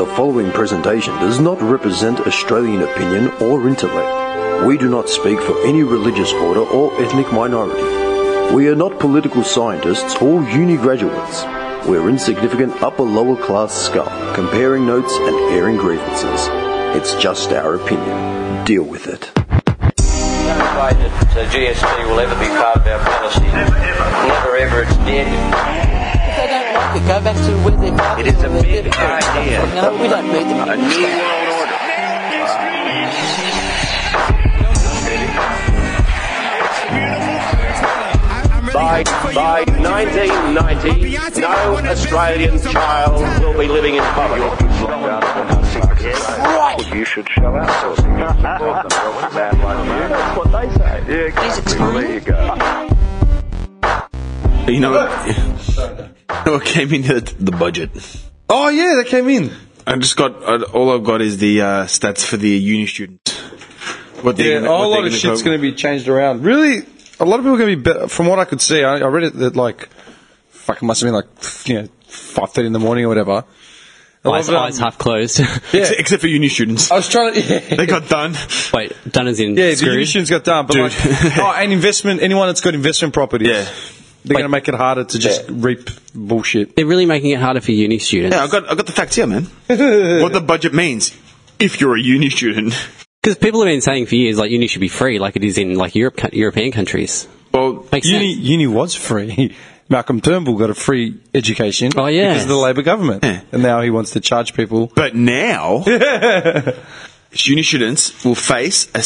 The following presentation does not represent Australian opinion or intellect. We do not speak for any religious order or ethnic minority. We are not political scientists or uni graduates. We're insignificant upper-lower class scum, comparing notes and airing grievances. It's just our opinion. Deal with it. No way that GST will ever be part of our policy. Never ever, it's dead. If they don't like it, go back to where they're parking. It is a big idea. No, we don't need them. A new world order. By 1990, no Australian child will be living in poverty. Right. You should shell out. That's what they say. Yeah, Please explain. there you go. You know what came into the budget? Oh yeah, that came in. I just got all I've got is the stats for the uni students. What Yeah, a whole lot of shit's going to be changed around. Really, a lot of people are going to be better. From what I could see, I read it that like, fuck, it must have been like 5:30 in the morning or whatever. Eyes half closed. Yeah, except for uni students. I was trying to. Yeah. They got done. Wait, done as in Yeah, the screwed? uni students got done, but Dude. and investment. Anyone that's got investment properties, Yeah. they're going to make it harder to just reap bullshit. They're really making it harder for uni students. Yeah, I got the facts here, man. What the budget means if you're a uni student. Because people have been saying for years, like, uni should be free, like it is in, like, European countries. Well, Makes sense. Uni was free. Malcolm Turnbull got a free education Oh, yeah. because of the Labor government. Yeah. And now he wants to charge people. but now uni students will face a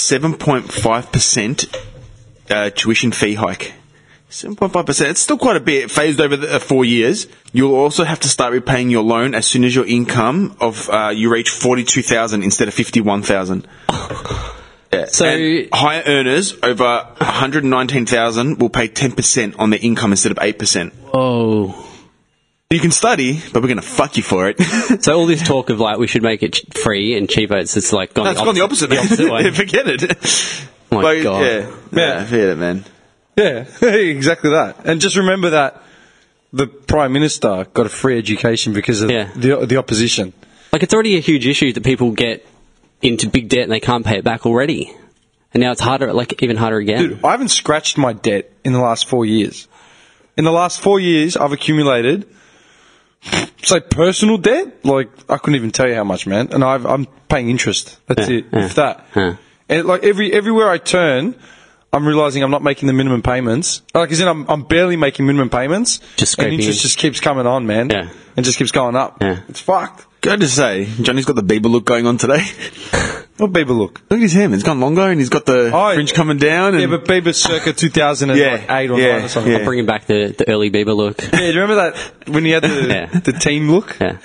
7.5% tuition fee hike. 7.5%. It's still quite a bit phased over the 4 years. You'll also have to start repaying your loan as soon as your income of you reach 42,000 instead of 51,000. Yeah. So- And higher earners over 119,000 will pay 10% on their income instead of 8%. Oh. You can study, but we're going to fuck you for it. So all this talk of, like, we should make it free and cheaper, it's like gone That's gone the opposite. The opposite way. Forget it. Oh my God. Yeah, forget it, man. Yeah, exactly that. And just remember that the Prime Minister got a free education because of Yeah. the opposition. Like, it's already a huge issue that people get into big debt and they can't pay it back already. And now it's harder, like, even harder again. Dude, I haven't scratched my debt in the last 4 years. In the last 4 years, I've accumulated, say, personal debt. Like, I couldn't even tell you how much, man. And I'm paying interest. That's it. If that. And like everywhere I turn, I'm realising I'm not making the minimum payments. Like, as in, I'm barely making minimum payments. Just and scraping interest in. just keeps coming on, man. Yeah. And just keeps going up. Yeah. It's fucked. Got to say, Johnny's got the Bieber look going on today. What Bieber look? Look at his hair, man. It's gone longer and he's got the fringe coming down. And Yeah, but Bieber's circa 2008 or 9 or something. I'm bringing back the early Bieber look. Yeah, do you remember that when he had the team look? Yeah.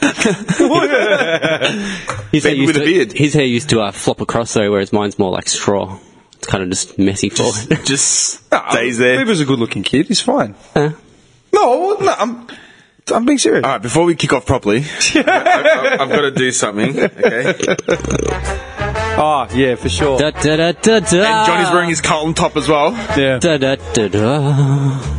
Baby with a beard. His hair used to flop across though, whereas mine's more like straw. It's kind of just messy forward. just stays there. Bieber's a good-looking kid. He's fine. No, I'm being serious. All right, before we kick off properly, I've got to do something, okay? Oh, yeah, for sure. Da, da, da, da, da. And Johnny's wearing his Carlton top as well. Yeah. Da, da, da, da.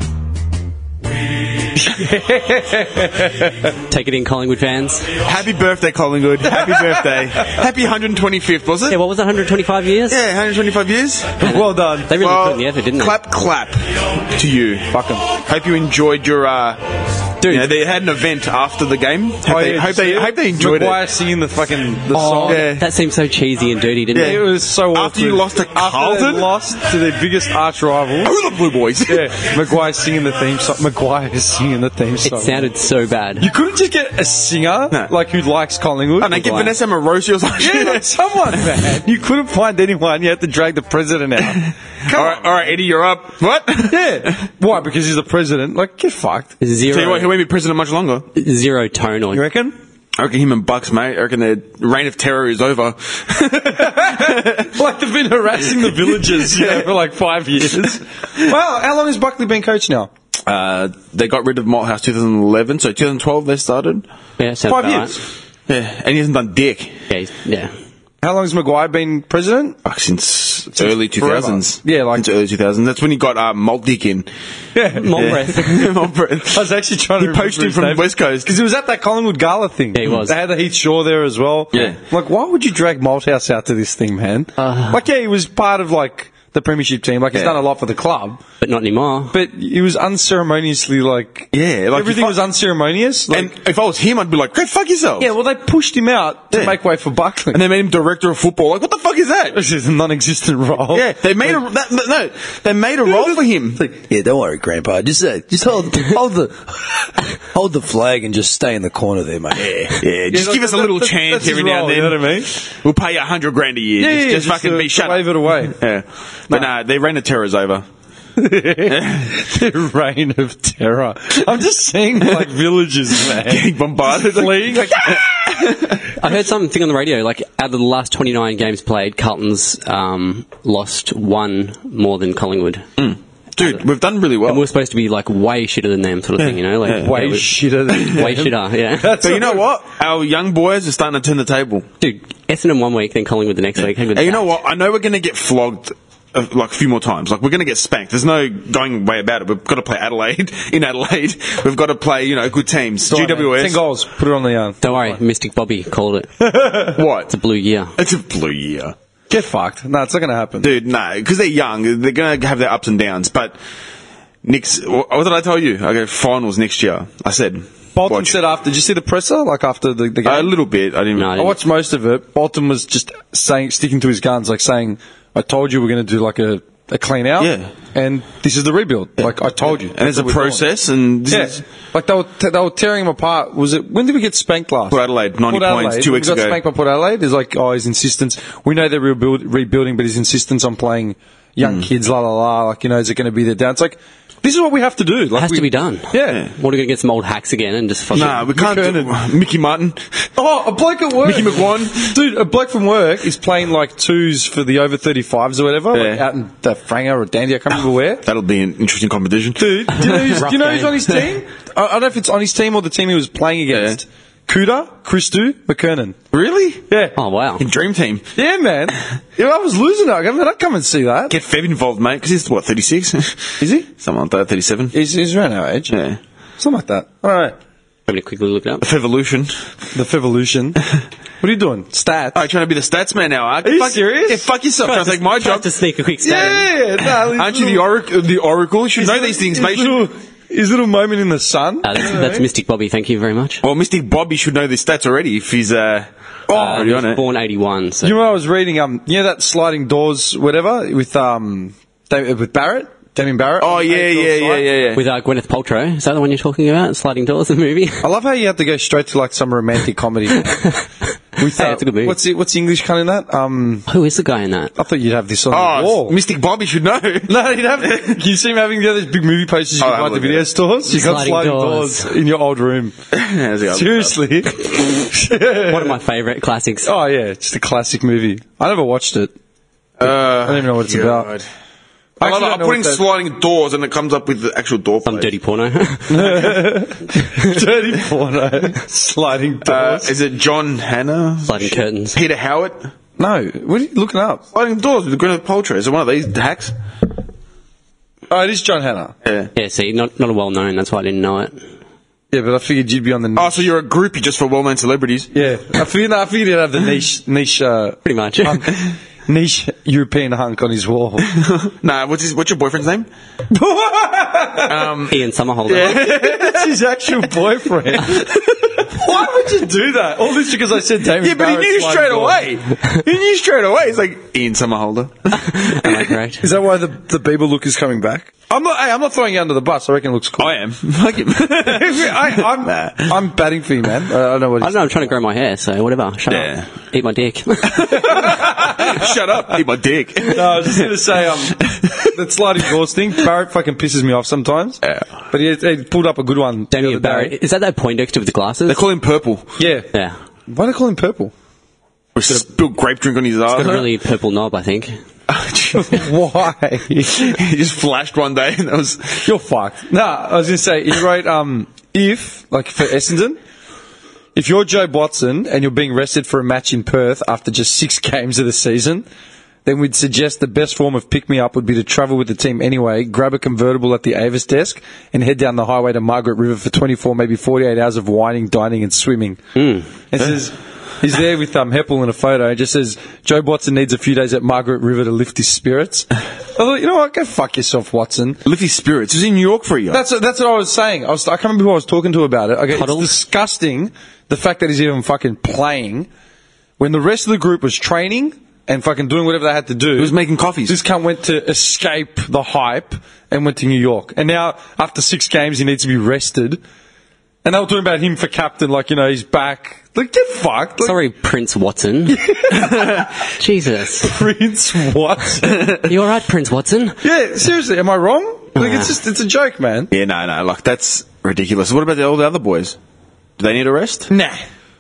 Take it in, Collingwood fans. Happy birthday, Collingwood. Happy birthday. Happy 125th, was it? Yeah, what was it, 125 years? Yeah, 125 years. Well done. They really put in the effort, didn't they? Clap to you. Fuck 'em. Hope you enjoyed your... Dude. You know, they had an event after the game. Oh, yeah, Hope they enjoyed Maguire it. singing the fucking Oh, song. Yeah. that seemed so cheesy and dirty, didn't It it? was so awkward. After you lost to After Carlton? they lost to their biggest arch rival. Who are the Blue Boys? Yeah, Maguire singing the theme song. Maguire singing the theme song. It sounded so bad. You couldn't just get a singer No. like who likes Collingwood. And they get Maguire. Vanessa Morosi or something. Yeah, like someone, man. You couldn't find anyone. You had to drag the president out. All right, Eddie, you're up. What? Yeah. Why? Because he's the president. Like, get fucked. Tell you what, he Zero, won't be president much longer. zero tone or You reckon? I reckon him and Bucks, mate. I reckon the reign of terror is over. Like they've been harassing the villagers, for like 5 years. Well, how long has Buckley been coach now? They got rid of Malthouse 2011, so 2012 they started. yeah, sounds 5 about years. right. Yeah, and he hasn't done dick. Yeah, yeah. How long has Maguire been president? Since early forever. 2000s. Yeah, like- since early 2000s. That's when he got malt dick in. Yeah. Malt breath. Malt breath. I was actually trying to He poached him from West Coast. because he was at that Collingwood Gala thing. Yeah, he was. They had the Heath Shaw there as well. Yeah. Like, why would you drag Malthouse out to this thing, man? Like, yeah, he was part of like the premiership team. Like, he's Yeah. done a lot for the club, But not anymore. but he was unceremoniously like, Yeah, like everything was unceremonious. Like, And if I was him, I'd be like, "Go fuck yourself." yeah, well, they pushed him out to Yeah. make way for Buckley. And they made him director of football. Like, what the fuck is that? This is a non-existent role. Yeah, they made they made a role for him. Yeah, don't worry, Grandpa. Just hold the flag and just stay in the corner there, mate. Yeah, just like, give us a little that's chance his every now role, and then. you know what I mean? We'll pay you $100,000 a year. Yeah, just fucking to- be shut to up. wave it away. Yeah, but nah, their reign of terror is over. The reign of terror. I'm just seeing like villages, man, Getting bombarded. fleeing. Like, I heard something on the radio, like, out of the last 29 games played, Carlton's lost one more than Collingwood. Dude, we've done really well. And we're supposed to be, like, way shitter than them sort of thing, you know? Like, Yeah. way yeah, we- shitter than Way shitter, yeah. But you know what? Our young boys are starting to turn the table. Dude, Essendon one week, then Collingwood the next week. How good And is you that? know what? I know we're going to get flogged like a few more times. Like, we're going to get spanked. There's no going way about it. We've got to play Adelaide. In Adelaide, we've got to play, good teams. GWS. 10 goals. Put it on the yarn. Don't worry, Mystic Bobby called it. What? It's a blue year. It's a blue year. Get fucked. No, it's not going to happen. Dude, no, because they're young. They're going to have their ups and downs. But, what did I tell you? I go, finals next year. I said, Bolton watch. said after. Did you see the presser? Like after the game? A little bit. I didn't. No, I I didn't. watched most of it. Bolton was just sticking to his guns, like saying, "I told you we're going to do like a clean out, Yeah. and this is the rebuild." Like I told you, And there's a That's what we're doing. process, and this Yeah, is like they were tearing him apart. Was it when did we get spanked last? Port Adelaide, 90 Port points, 2 weeks we got ago. spanked by Port Adelaide. It's like, oh, his insistence. We know they're rebuilding, but his insistence on playing young kids, la la la. Like, is it going to be their down? It's like, this is what we have to do. Like, Has to be done. Yeah. What are we going to get some old hacks again and just fucking... Nah, we can't do Mickey Martin. Oh, a bloke at work. Mickey McGuan. Dude, a bloke from work is playing like twos for the over 35s or whatever, like Yeah. out in the Franger or Dandy, I can't remember where. That'll be an interesting competition. Dude, do you know who's, Rough who's game. on his team? I don't know if it's on his team or the team he was playing against. Kuda, Christou, McKernan. Really? Yeah. Oh, wow. In Dream Team. Yeah, man. Yeah, I was losing it. I mean, I'd come and see that. Get Fev involved, mate, because he's, 36? Is he? Something like that, 37. He's around our age. Yeah. Something like that. All right. I'm going to quickly look it up. Fevolution. The Fevolution. What are you doing? Stats. Oh, you're trying to be the stats man now, Are you serious? Yeah, fuck yourself. Trying to take my Tried job. to sneak a quick stat in. Yeah. No, Aren't you the Oracle? You should know these things, mate. His little moment in the sun. That's Mystic Bobby, thank you very much. Well, Mystic Bobby should know the stats already if he's already He on was it. born 81, so... You know what I was reading? That sliding doors, whatever, with Barrett, Damien Barrett. Oh, yeah. With Gwyneth Paltrow. Is that the one you're talking about? Sliding Doors, the movie? I love how you have to go straight to like some romantic comedy. With, Hey, it's a good movie. What's the English cunt in that? Who is the guy in that? I thought you'd have this on the Oh, wall. Mystic Bobby should know. No, you'd have. You see him having those big movie posters you Oh, can buy at the look at video it. stores. You got Sliding sliding doors. doors in your old room. Seriously. One of my favourite classics. Oh yeah, just a classic movie. I never watched it. I don't even know what it's about. I love actually it. don't I'm know putting what that- sliding doors and it comes up with the actual door Some plate. dirty porno. Dirty porno. Sliding doors. Is it John Hanna? Sliding curtains. Peter Howard? No, what are you looking up? Sliding doors with Gwyneth Paltrow. Is it one of these hacks? Oh, it is John Hannah. Yeah. Yeah, see, not a well-known, that's why I didn't know it. Yeah, but I figured you'd be on the. Oh, so you're a groupie just for well-known celebrities? Yeah, I figured you'd have the niche, Pretty much. niche European hunk on his wall. Nah, what's your boyfriend's name? Ian Somerhalder. That's his actual boyfriend. Why would you do that? All this because I said Damien Yeah, but he Barrett's knew sliding straight door. away. He knew straight away. He's like, Ian Somerhalder. Am I correct? Is that why the Bieber look is coming back? I'm not throwing you under the bus. I reckon it looks cool. I am. Fuck him. I'm batting for you, man. I don't know what I he's don't know, I'm trying to grow my hair, so whatever. Shut Yeah. up. Eat my dick. Shut up. Eat my dick. No, I was just going to say, that sliding doors thing, Barrett fucking pisses me off sometimes. Yeah. But he pulled up a good one. the Damien other day. Barrett. Is that Poindexter with the glasses? They call him Purple. Yeah. Yeah. Why do they call him purple? With spilled grape drink on his Got ass. a really purple knob, I think. Why? He just flashed one day and that was... You're fucked. No, I was going to say, he wrote, if, like for Essendon, if you're Joe Watson and you're being rested for a match in Perth after just 6 games of the season, then we'd suggest the best form of pick-me-up would be to travel with the team anyway, grab a convertible at the Avis desk, and head down the highway to Margaret River for 24, maybe 48 hours of whining, dining, and swimming. It says, he's there with Heppel in a photo. It just says, Joe Watson needs a few days at Margaret River to lift his spirits. I thought, you know what? Go fuck yourself, Watson. Lift his spirits. He was in New York for a year. That's what I was saying. I can't remember who I was talking to about it. Okay, it's disgusting, the fact that he's even fucking playing when the rest of the group was training and fucking doing whatever they had to do. He was making coffees. This cunt went to escape the hype and went to New York. And now, after 6 games, he needs to be rested. And they were talking about him for captain, like, you know, he's back. Like, get fucked. Like, Sorry, Prince Watson. Jesus. Prince Watson. You alright, Prince Watson? Yeah, seriously, am I wrong? Like, it's a joke, man. Yeah, no, like, that's ridiculous. What about all the other boys? Do they need a rest? Nah.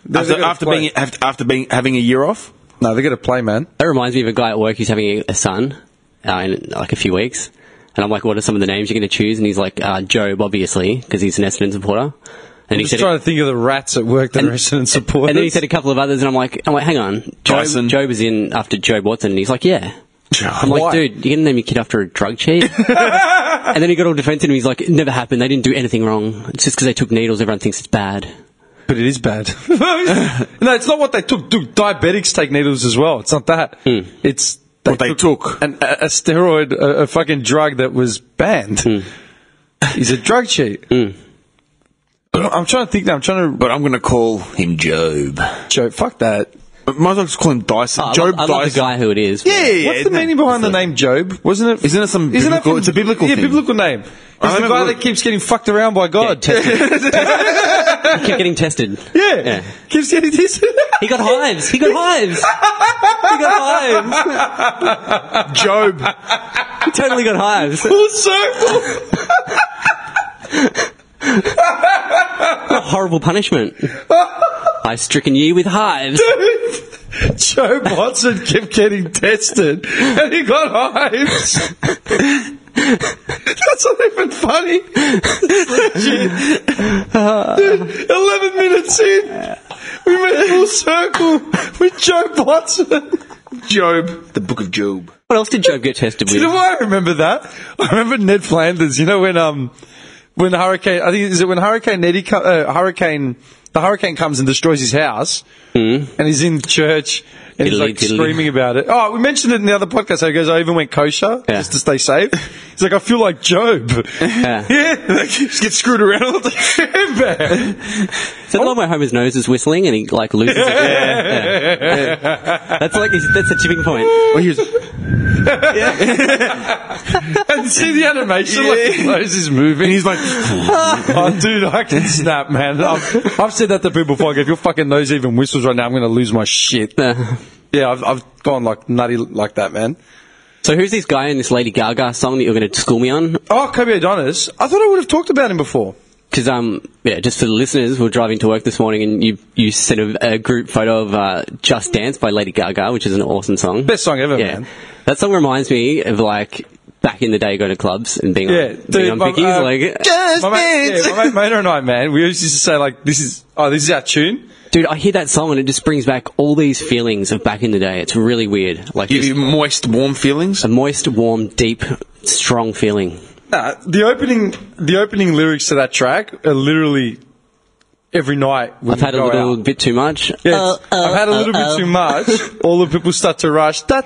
After having a year off? No, they got to play, man. That reminds me of a guy at work who's having a son in like a few weeks. And I'm like, what are some of the names you're going to choose? And he's like, Job, obviously, because he's an Essendon supporter. And I'm just trying to think of the rats at work that are Essendon supporters. And then he said a couple of others, and I'm like, hang on. Job is in after Job Watson. And he's like, yeah. I'm like, dude, you're going to name your kid after a drug cheat? And then he got all defensive, and he's like, it never happened. They didn't do anything wrong. It's just because they took needles, everyone thinks it's bad. But it is bad. No, it's not what they took. Dude, diabetics take needles as well. It's not that. It's what they took. A steroid, a fucking drug that was banned. He's a drug cheat. I'm trying to think now. But I'm going to call him Job. Job, fuck that. Might as well just call him Dyson. Job Dyson. I love the guy who it is. Yeah. What's the meaning behind the name Job? Wasn't it? Isn't it some biblical? It's a biblical thing. Yeah, biblical name. He's the guy that keeps getting fucked around by God. Yeah, he kept getting tested. Yeah. Keeps getting tested. He got hives. Job. He totally got hives. Full circle. What a horrible punishment. I've stricken you with hives. Dude, Joe Watson kept getting tested and he got hives. That's not even funny. Dude, 11 minutes in, we went full circle with Joe Watson. Job. The Book of Job. What else did Job get tested with? Do you know why I remember that? I remember Ned Flanders, you know, when Hurricane, I think, is it when the hurricane comes and destroys his house, and he's in church, and he's like screaming about it. Oh, we mentioned it in the other podcast, how he goes, I even went kosher, just to stay safe. He's like, I feel like Job. Yeah. Like, just get screwed around all the time, man. Is that the one where Homer's nose is whistling and he, like, loses it? Yeah. That's a tipping point. Well, here's... And see the animation, like his nose is moving. And he's like, oh, dude, I can snap, man. I've said that to people before. If your fucking nose even whistles right now, I'm going to lose my shit. Yeah, I've gone like nutty like that, man. So who's this guy in this Lady Gaga song that you're going to school me on? Oh, Kobe Adonis. I thought I would have talked about him before. Because, just for the listeners, we were driving to work this morning and you sent a group photo of Just Dance by Lady Gaga, which is an awesome song. Best song ever, man. That song reminds me of, like, back in the day going to clubs and being on pickies. Like, Just Dance! My mate Maynard and I, man, we used to say, like, this is our tune. Dude, I hear that song and it just brings back all these feelings of back in the day. It's really weird. Like, give you moist, warm feelings? A moist, warm, deep, strong feeling. Nah, the opening lyrics to that track are literally every night. I've had a little bit too much. Yeah, I've had a little bit too much. All the people start to rush back.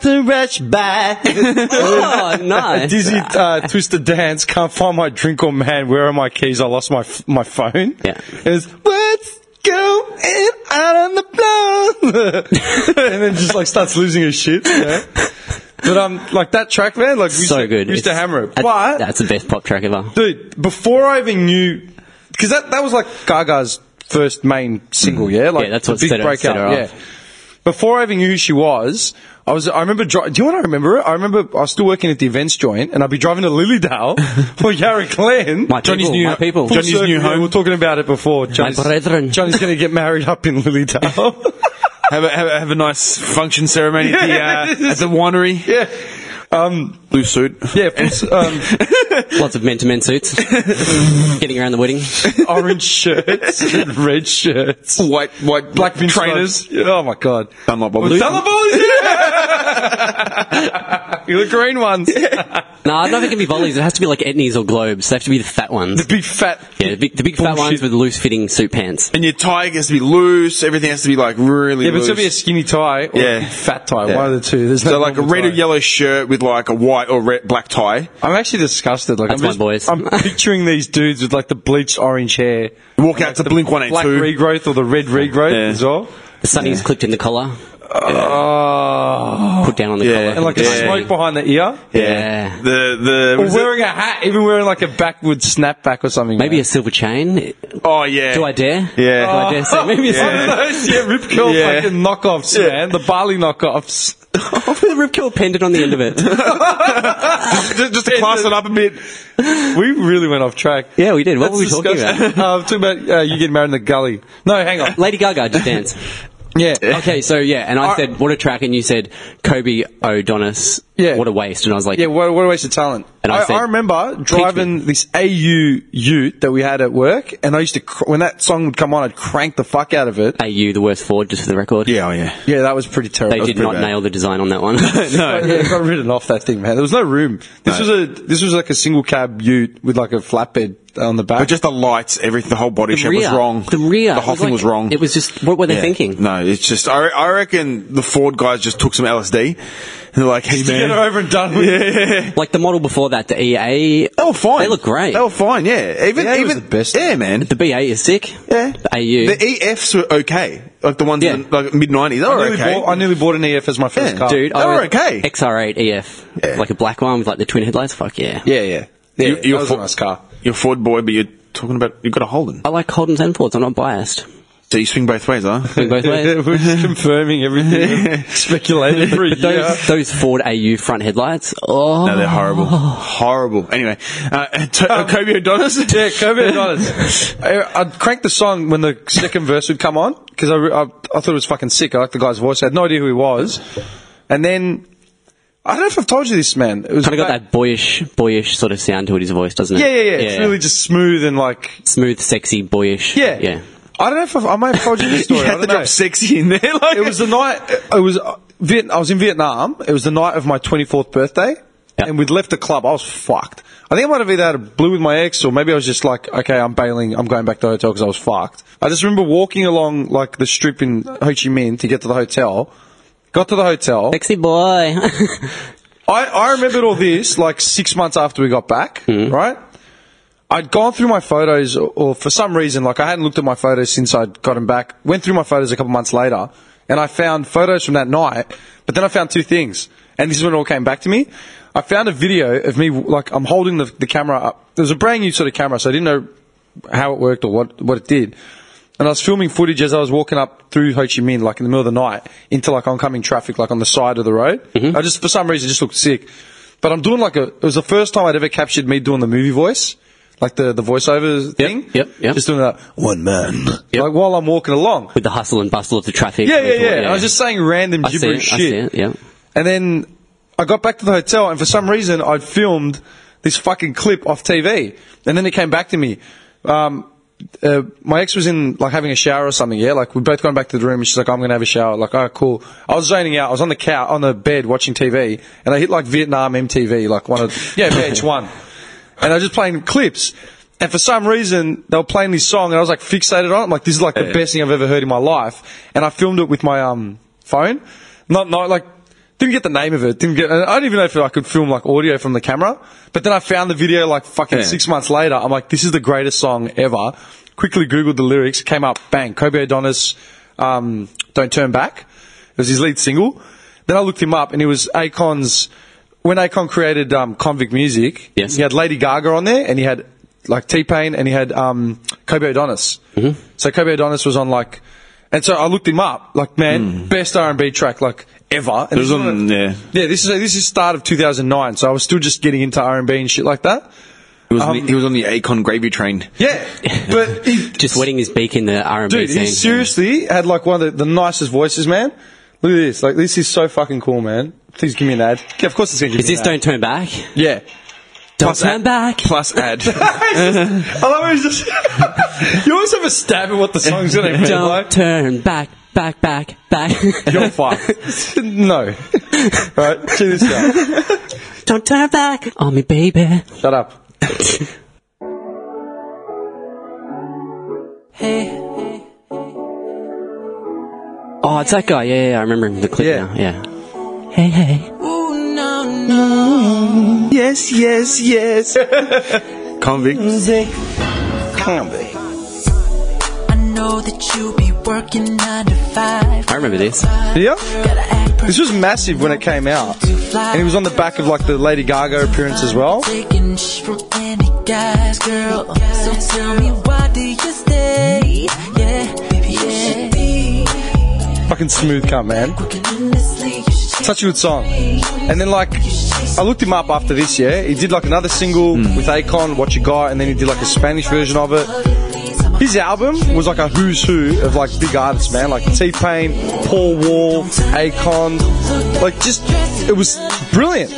Oh, nice. Dizzy twisted dance. Can't find my drink or man. Where are my keys? I lost my phone. Yeah. And it's what's going out on the floor, and then just like starts losing his shit. Yeah. But like that track, man, like we used to hammer it. But that's the best pop track ever, dude. Before I even knew, because that was like Gaga's first main single, yeah, like that's what big breakout, yeah. Before I even knew who she was, I remember. Do you want to remember it? I remember I was still working at the events joint, and I'd be driving to Lilydale for Yarra Glen. Johnny's new home. We were talking about it before. My brethren. Johnny's going to get married up in Lilydale. Have a nice function ceremony at the winery. Yeah. Blue suit. Yeah, Lots of men-to-men suits. Getting around the wedding. orange shirts, and red shirts, White black Vince trainers. Vaughn. Oh my god, Dunlop bobbies. Dunlop bobbies. You the green ones. No, I don't think it can be volleys. It has to be like Etnies or Globes. They have to be the fat ones. The big fat. Yeah, the big fat bullshit. ones with loose-fitting suit pants. And your tie has to be loose. Everything has to be like really Yeah, but loose. it's gonna be a skinny tie or Yeah. a big fat tie. Yeah. One of the two. There's no So like a normal red or tie. yellow shirt with like a white or black tie. I'm actually disgusted. Like, That's my boys. I'm picturing these dudes with like the bleached orange hair. Walk out to Blink Black 182. regrowth or the red regrowth Yeah. as well. The sunnies clipped in the collar. Oh. Put down on the Yeah. collar. And like a Yeah. smoke behind the ear. Yeah. The Or what is it? wearing a hat, even wearing like a backward snapback or something. Maybe man. a silver chain. Oh yeah. Do I dare? Yeah. Do I dare say maybe a One silver of those, yeah, Rip Curl Yeah. fucking knockoffs, Yeah. man. The barley knockoffs. with a Rip Curl pendant on the end of it. just to class it up a bit. We really went off track. Yeah, we did. What were we That's talking disgusting. about? Talking about you getting married in the gully. No, hang on. Lady Gaga, Just Dance. Yeah. Okay, so yeah, and I said, what a track, and you said, Kobe O'Donis, Yeah. what a waste. And I was like, Yeah, what a waste of talent. And I said, I remember driving this AU ute that we had at work, and I used to, when that song would come on, I'd crank the fuck out of it. AU, the worst Ford, just for the record. Yeah, oh yeah. Yeah, that was pretty terrible. They did not nail the design on that one. No. Yeah, it got ridden off that thing, man. There was no room. This was like a single cab ute with like a flatbed on the back. But just the lights, everything, the whole body shape was wrong. The rear. The whole thing was wrong. It was just, what were they Yeah. thinking? No, it's just, I reckon the Ford guys just took some LSD. And they're like, hey Get it man. over and done with. Yeah. Like the model before that, the EA, They were fine. They look great. They were fine, yeah. Even was the best. Yeah, man. the BA is sick. Yeah. The AU. The EFs were okay. Like the ones Yeah. in the like, mid-90s. They were okay. I nearly bought an EF as my first Yeah. car. Dude, They were okay. XR8 EF. Yeah. Like a black one with like the twin headlights. Fuck yeah. Yeah, yeah. You- That you're was a nice car. You're a Ford boy, but you're talking about, you've got a Holden. I like Holdens and Fords. I'm not biased. So you swing both ways, huh? Swing both ways. We're just confirming everything. Speculated for a year. Those Ford AU front headlights. Oh. No, they're horrible. Horrible. Anyway, Kobe O'Donis? Yeah, Kobe O'Donis. I'd crank the song when the second verse would come on because I thought it was fucking sick. I liked the guy's voice. I had no idea who he was. And then, I don't know if I've told you this, man. It was Kind of got that boyish sort of sound to it, his voice, doesn't it? Yeah. It's really just smooth and like. Smooth, sexy, boyish. Yeah. Yeah. I don't know if I might have told you this story. You I had don't to know. drop sexy in there. Like, It was the night. I was in Vietnam. It was the night of my 24th birthday, Yep. and we'd left the club. I was fucked. I think I might have either had a blue with my ex, or maybe I was just like, okay, I'm bailing. I'm going back to the hotel because I was fucked. I just remember walking along like the strip in Ho Chi Minh to get to the hotel. Got to the hotel. Sexy boy. I remembered all this like 6 months after we got back, right? I'd gone through my photos, or for some reason, like I hadn't looked at my photos since I'd gotten back. Went through my photos a couple months later, and I found photos from that night. But then I found two things, and this is when it all came back to me. I found a video of me, like I'm holding the camera up. It was a brand new sort of camera, so I didn't know how it worked or what it did. And I was filming footage as I was walking up through Ho Chi Minh, like in the middle of the night, into like oncoming traffic, like on the side of the road. I just, for some reason, just looked sick. But I'm doing it was the first time I'd ever captured me doing the movie voice. Like the voiceover thing. Yep. Just doing that, one man. Yep. Like while I'm walking along. With the hustle and bustle of the traffic. Yeah. I was just saying random I see gibberish it, I shit. see it, yeah. And then I got back to the hotel, and for some reason I'd filmed this fucking clip off TV. And then it came back to me. My ex was in, like, having a shower or something, yeah? Like, we both gone back to the room, and she's like, I'm gonna have a shower. Like, oh, cool. I was zoning out. I was on the couch, on the bed watching TV, and I hit, like, Vietnam MTV, like, VH1. And I was just playing clips. And for some reason, they were playing this song, and I was, like, fixated on it. I'm like, this is, like, the best thing I've ever heard in my life. And I filmed it with my, phone. Didn't get the name of it. I don't even know if I could film like audio from the camera. But then I found the video like fucking 6 months later. I'm like, this is the greatest song ever. Quickly Googled the lyrics. Came up, bang, Kobe O'Donis, Don't Turn Back. It was his lead single. Then I looked him up, and it was Akon's, when Akon created Convict Music, yes. He had Lady Gaga on there, and he had like T-Pain, and he had Kobe O'Donis. Mm-hmm. So Kobe O'Donis was on like, and so I looked him up, like, man, best R&B track, like, ever. And this is start of 2009, so I was still just getting into R&B and shit like that. He was on the Akon gravy train. Yeah, but he, just wetting his beak in the R&B dude, scene. he seriously had like one of the nicest voices, man. Look at this, like, this is so fucking cool, man. Please give me an ad. Yeah, of course it's going to give Is me this an ad. Don't Turn Back? Yeah. Don't Turn Back. Plus ad. I love how he's just... You always have a stab at what the song's going to be Don't like. turn back. You're fucked. No. Right, check this out. Don't turn back on me, baby. Shut up. Hey. Oh, it's that guy. Yeah, I remember the clip Yeah. now. Yeah. Hey. Ooh, no. Yes. Convict. Convict. I know that you be working 9 to 5. I remember this. Yeah? Gotta act This was massive when it came out. And it was on the back of like the Lady Gaga appearance as well. taking shit from any guys, girl. So tell me, why do you stay? Yeah, baby, you should be Fucking smooth cunt, man. working in this league. You should Such a good song. And then like, I looked him up after this, yeah? He did like another single with Akon, What You Got, and then he did like a Spanish version of it. His album was like a who's who of like big artists, man. Like T-Pain, Paul Wall, Akon. Like just, it was brilliant.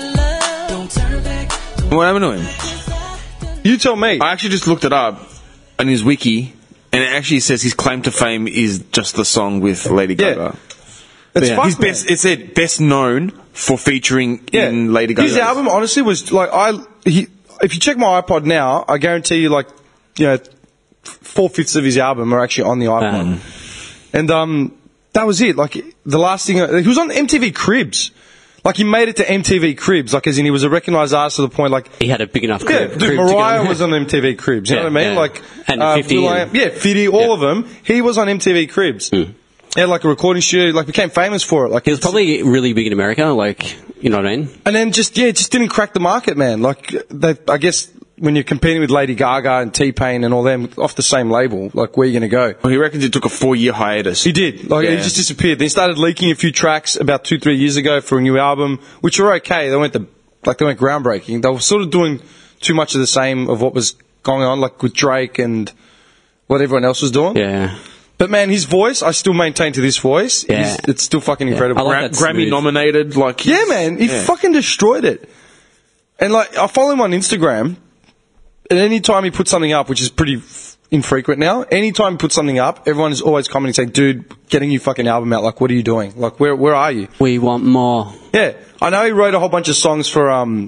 What happened to him? You tell me. I actually just looked it up on his wiki, and it actually says his claim to fame is just the song with Lady Gaga. It's fucked, He's man. best. It said best known for featuring in Lady Gaga. His album honestly was like if you check my iPod now, I guarantee you like 4/5 of his album are actually on the iPod. And that was it. Like the last thing he was on MTV Cribs. Like he made it to MTV Cribs, like as in he was a recognised artist to the point like He had a big enough yeah, crib. dude, Mariah was on MTV Cribs. You know what I mean? Yeah. Like And 50 Will.i.am, yeah, 50, all of them. He was on MTV Cribs. He had like a recording studio, like became famous for it. Like He was probably really big in America, like, you know what I mean? and then just didn't crack the market, man. Like I guess when you're competing with Lady Gaga and T-Pain and all them off the same label, like where are you going to go? Well, he reckons it took a 4-year hiatus. He did. Like, Yeah. he just disappeared. Then he started leaking a few tracks about 2-3 years ago for a new album, which were okay. They went groundbreaking. They were sort of doing too much of the same of what was going on, like with Drake and what everyone else was doing. Yeah. But man, his voice, I still maintain to this voice, Yeah. it's still fucking incredible. I like that Grammy smooth. nominated, like Yeah, man, he fucking destroyed it. And like, I follow him on Instagram, and any time he puts something up, which is pretty infrequent now, any time he puts something up, everyone is always commenting saying, dude, getting your fucking album out, like, what are you doing? Like, where are you? We want more. Yeah, I know he wrote a whole bunch of songs for,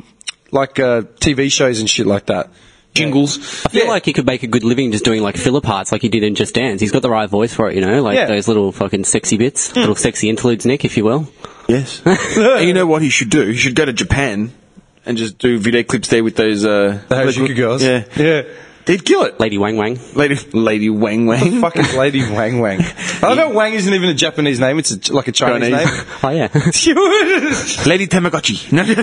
TV shows and shit like that. jingles. I feel like he could make a good living just doing like filler parts like he did in Just Dance. He's got the right voice for it, you know? Like Yeah. those little fucking sexy bits, little sexy interludes, Nick, if you will. Yes. And you know what he should do? He should go to Japan and just do video clips there with those The Harajuku girls. Yeah. Yeah. They'd kill it. Lady Wang Wang. Lady Wang Wang. Fucking Lady Wang Wang. I love how Wang isn't even a Japanese name, it's like a Chinese Chinese. name. Oh, yeah. Lady Tamagotchi. No.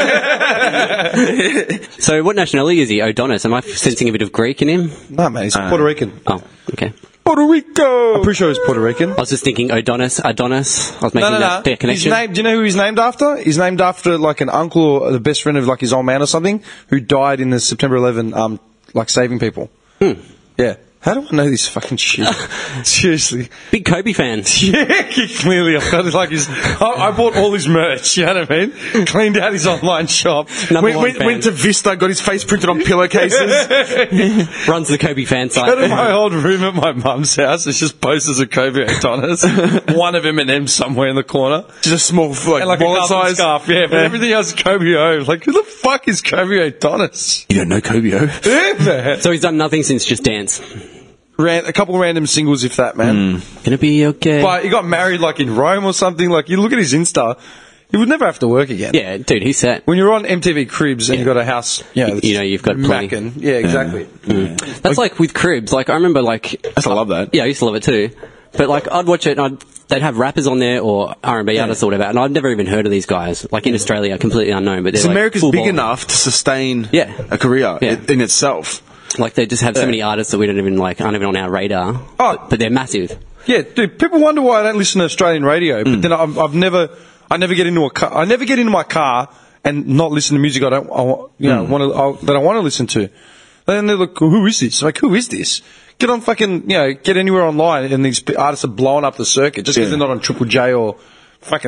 So what nationality is he? Adonis? Am I sensing a bit of Greek in him? No, man, he's Puerto Rican. Oh, okay. Puerto Rico. I'm pretty sure he's Puerto Rican. I was just thinking Adonis. I was making No. that His connection. name, do you know who he's named after? He's named after like an uncle or the best friend of like his old man or something who died in the September 11, like saving people. Yeah. How do I know this fucking shit? Seriously. Big Kobe fan. Yeah, clearly I've got like his. I bought all his merch. You know what I mean? Cleaned out his online shop. Number one fan. Went to Vista, got his face printed on pillowcases. Runs the Kobe fan Go to site. my old room at my mum's house. It's just posters of Kobe Adonis. One of M&M somewhere in the corner. Just a small, And like a wallet carbon size. scarf. Yeah, but everything else is Kobe O. Like, who the fuck is Kobe Adonis? You don't know Kobio. Yeah, man. So he's done nothing since Just Dance. A couple random singles, if that, man. Gonna be okay. But he got married like in Rome or something. Like, you look at his Insta, he would never have to work again. Yeah, dude, he's set. When you're on MTV Cribs and you've got a house, You know, you've got plenty. macking. Yeah, exactly. That's like with Cribs. Like I remember, like I love that. yeah, I used to love it too. But like I'd watch it, and they'd have rappers on there or R&B artists or whatever, and I'd never even heard of these guys. Like in Australia, completely unknown. But they're like America's full big ball. enough to sustain Yeah. a career Yeah. in itself. Like they just have so many artists that we don't even like aren't even on our radar. Oh. But they're massive. Yeah, dude, people wonder why I don't listen to Australian radio, but then I never get into a car. I never get into my car and not listen to music that I want to listen to. Then they're like, who is this? Like, who is this? Get on fucking, get anywhere online and these artists are blowing up the circuit just because they're not on Triple J or fucking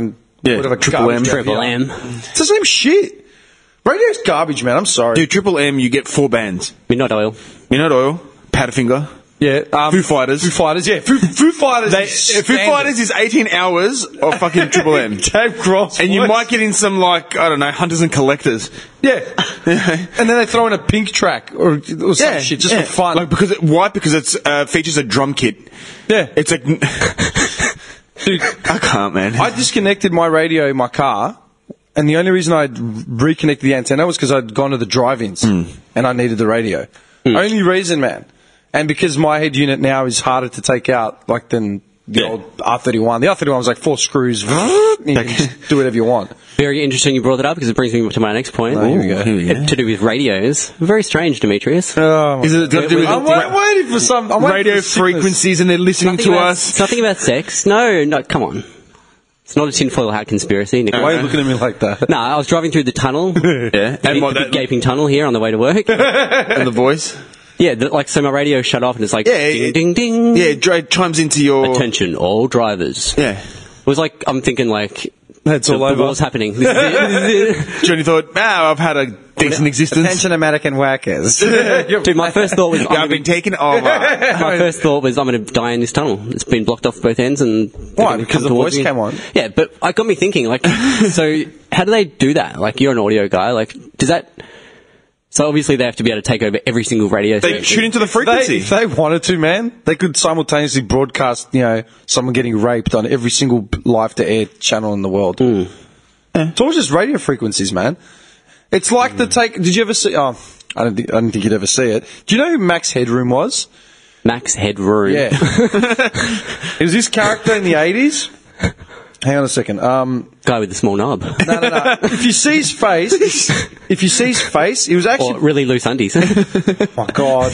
Yeah, whatever. Triple M. Triple M. It's the same shit. Radio's garbage, man. I'm sorry. Dude, Triple M, you get 4 bands. Midnight Oil. Midnight Oil, Powderfinger, Yeah, Foo Fighters. Foo Fighters, yeah. Foo Fighters. Foo Fighters is 18 hours of fucking Triple M. Dave Gross. And you might get in some, like, I don't know, Hunters and Collectors. Yeah. And then they throw in a Pink track or some shit just for fun. Like, why? Because it features a drum kit. Yeah. It's like... Dude, I can't, man. I disconnected my radio in my car, and the only reason I reconnected the antenna was because I'd gone to the drive-ins, and I needed the radio. Only reason, man. And because my head unit now is harder to take out, like, than the old R31. The R31 was like 4 screws. You can just do whatever you want. Very interesting you brought that up because it brings me to my next point. Here we go. To do with radios. Very strange, Demetrius. Is it got to do with I'm waiting for some radio frequencies and they're listening to us? It's nothing about sex. No, come on. It's not a tinfoil hat conspiracy. Nick. Why are you looking at me like that? No, I was driving through the tunnel. Yeah. And the big gaping tunnel here on the way to work. And the voice? Yeah, so my radio shut off and it's like, Yeah, ding, ding, ding. Yeah, it chimes into your... Attention, all drivers. Yeah. It was like, I'm thinking like... That's all over. The war's happening. Johnny thought, I've had a decent existence. Attention, American workers. Dude, my first thought was... I've been taken over. My first thought was I'm going to die in this tunnel. It's been blocked off both ends and... Why? Because the voice came on? Yeah, but it got me thinking, like, so how do they do that? Like, you're an audio guy, like, does that... So obviously they have to be able to take over every single radio station. They shoot into the frequency. If they wanted to, man, they could simultaneously broadcast, someone getting raped on every single live-to-air channel in the world. It's all just radio frequencies, man. It's like did you ever see... Oh, I didn't think you'd ever see it. Do you know who Max Headroom was? Max Headroom. Yeah. It was this character in the 80s. Hang on a second. Guy with the small knob. No. If you see his face, he was actually... Or really loose undies. Oh, my God.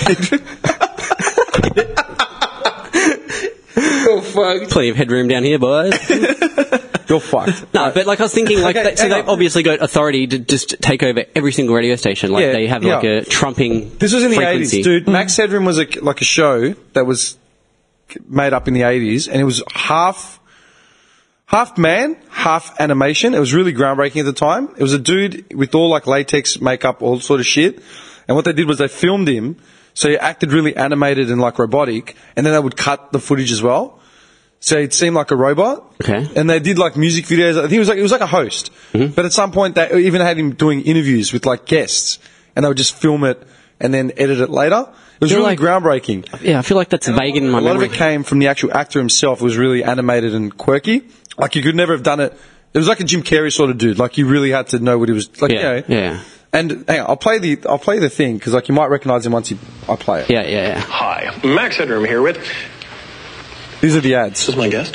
You're fucked. Plenty of headroom down here, boys. You're fucked. No, but like I was thinking, like, so they've obviously got authority to just take over every single radio station. Like they have like a trumping. This was in the frequency. 80s, dude. Max Headroom was like a show that was made up in the 80s, and it was half man, half animation. It was really groundbreaking at the time. It was a dude with all like latex makeup, all sort of shit. And what they did was they filmed him, so he acted really animated and like robotic, and then they would cut the footage as well. So he'd seem like a robot. Okay. And they did like music videos. I think it was like a host. Mm-hmm. But at some point they even had him doing interviews with like guests, and they would just film it and then edit it later. It was really groundbreaking. Yeah, I feel like that's vague in my memory. A lot of it came from the actual actor himself. It was really animated and quirky. Like, you could never have done it. It was like a Jim Carrey sort of dude. Like, you really had to know what he was like. Yeah. And hang on, I'll play the thing because like you might recognise him once I play it. Yeah. Hi, Max Headroom here with. These are the ads. This is my guest.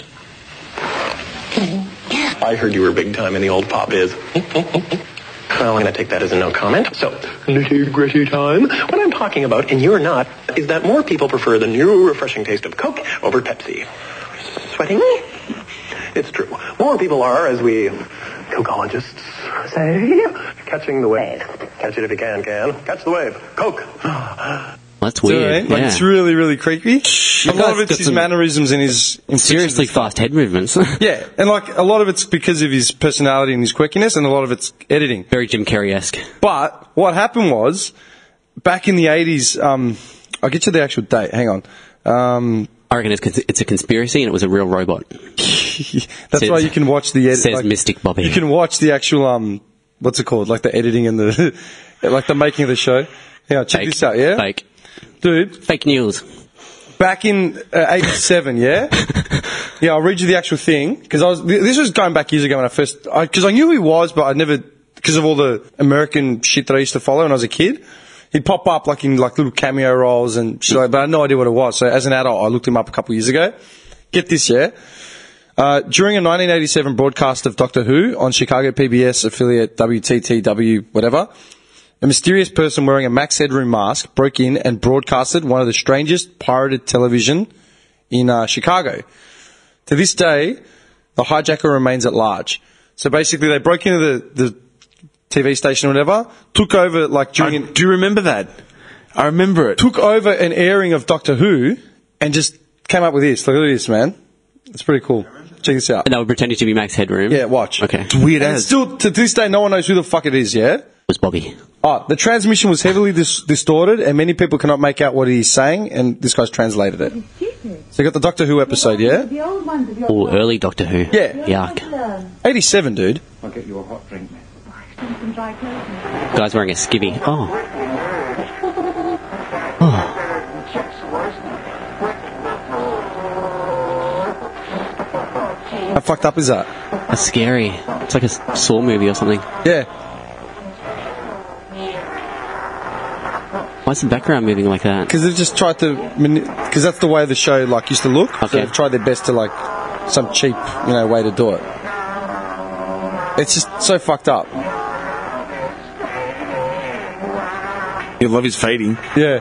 I heard you were big time in the old pop biz. Well, I'm going to take that as a no comment. So, nitty-gritty time. What I'm talking about, and you're not, is that more people prefer the new refreshing taste of Coke over Pepsi. Sweating? It's true. More people are, as we Cokeologists say, catching the wave. Catch it if you can. Catch the wave. Coke. That's weird. Like, it's really, really creepy. A lot of it's his mannerisms and his... seriously fast head movements. Yeah, and like a lot of it's because of his personality and his quirkiness, and a lot of it's editing. Very Jim Carrey-esque. But what happened was, back in the 80s, I'll get you the actual date. Hang on. I reckon it's a conspiracy and it was a real robot. That's why you can watch the edit. Says Mystic Bobby. You can watch the actual, what's it called? Like the editing and the, like the making of the show. Hang on, check this out, yeah? Fake. Dude. Fake news. Back in 87, yeah? Yeah, I'll read you the actual thing. This was going back years ago when because I knew who he was, but I never, because of all the American shit that I used to follow when I was a kid. He'd pop up like in like little cameo roles and shit like, but I had no idea what it was. So as an adult, I looked him up a couple of years ago. Get this, yeah? During a 1987 broadcast of Doctor Who on Chicago PBS affiliate WTTW, whatever, a mysterious person wearing a Max Headroom mask broke in and broadcasted one of the strangest pirated television in Chicago. To this day, the hijacker remains at large. So basically, they broke into the TV station or whatever, took over like during... Do you remember that? I remember it. Took over an airing of Doctor Who and just came up with this. Look at this, man. It's pretty cool. Check this out. And they were pretending to be Max Headroom. Yeah, watch. Okay. It's weird And as. still, to this day, no one knows who the fuck it is, yeah? It was Bobby. Oh, the transmission was heavily distorted, and many people cannot make out what he's saying, and this guy's translated it. So you got the Doctor Who episode, yeah? Oh, early Doctor Who. Yeah. Yuck. 87, dude. I'll get you a hot drink, man. Guy's wearing a skivvy. Oh. How fucked up is that? That's scary. It's like a Saw movie or something. Yeah. Why is the background moving like that? Because they've just tried to... Because that's the way the show, like, used to look. So Okay. they've tried their best to, like, some cheap, way to do it. It's just so fucked up. Your love is fading. Yeah.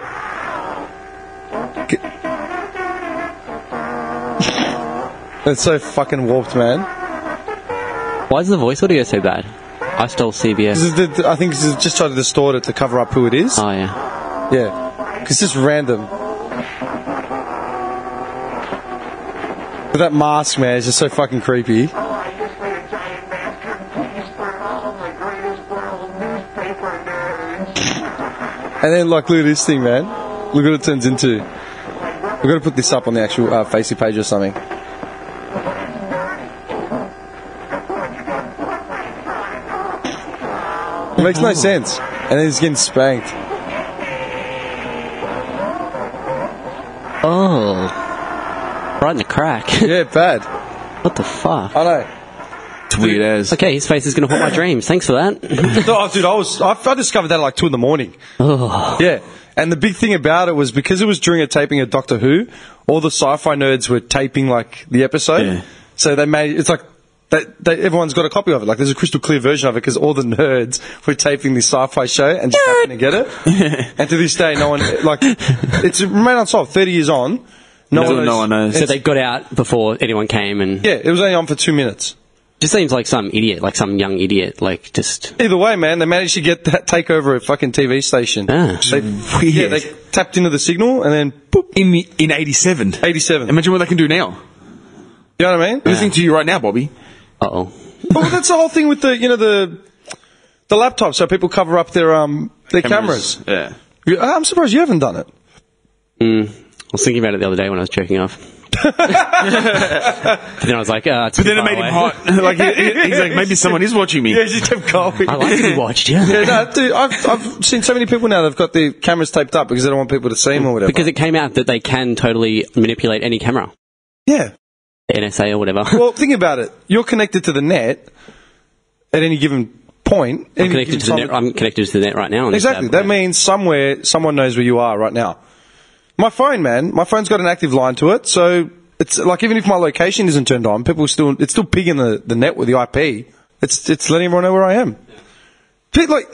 It's so fucking warped, man. Why is the voice audio so bad? I stole CBS. I think this is just trying to distort it to cover up who it is. Oh, yeah. Yeah. Because it's just random. But that mask, man, is just so fucking creepy. And then, like, look at this thing, man. Look what it turns into. We've got to put this up on the actual Facey page or something. It makes no sense. And then he's getting spanked. Oh. Right in the crack. Yeah, bad. What the fuck? I know. It's weird as. Okay, his face is going to haunt my dreams. Thanks for that. Oh, dude, I discovered that at like 2 a.m. Oh. Yeah. And the big thing about it was because it was during a taping of Doctor Who, all the sci-fi nerds were taping like the episode. Yeah. So they made it's like everyone's got a copy of it. Like there's a crystal clear version of it because all the nerds were taping this sci-fi show and just happened to get it. And to this day, no one it's remained unsolved. 30 years on, no one knows. So they got out before anyone came and... Yeah, it was only on for 2 minutes. Just seems like some idiot, like some young idiot, like just... Either way, man, they managed to take over a fucking TV station. Ah. Yeah, they tapped into the signal and then boop. In 87. 87. Imagine what they can do now. You know what I mean? Listening to you right now, Bobby. Uh-oh. Well, that's the whole thing with the laptop, so people cover up their cameras. Yeah. I'm surprised you haven't done it. I was thinking about it the other day when I was jerking off. But then I was like, it's But then it made him hot. Like he's like, maybe someone is watching me. Yeah, just kept going. I like to be watched, yeah. Yeah, no, dude, I've seen so many people now that've got their cameras taped up because they don't want people to see them or whatever. Because it came out that they can totally manipulate any camera. Yeah. The NSA or whatever. Well, think about it. You're connected to the net at any given point. I'm connected to the net right now. On this Exactly. tab. That means somewhere someone knows where you are right now. My phone, man. My phone's got an active line to it, so it's like even if my location isn't turned on, it's still pinging the net with the IP. It's letting everyone know where I am. Like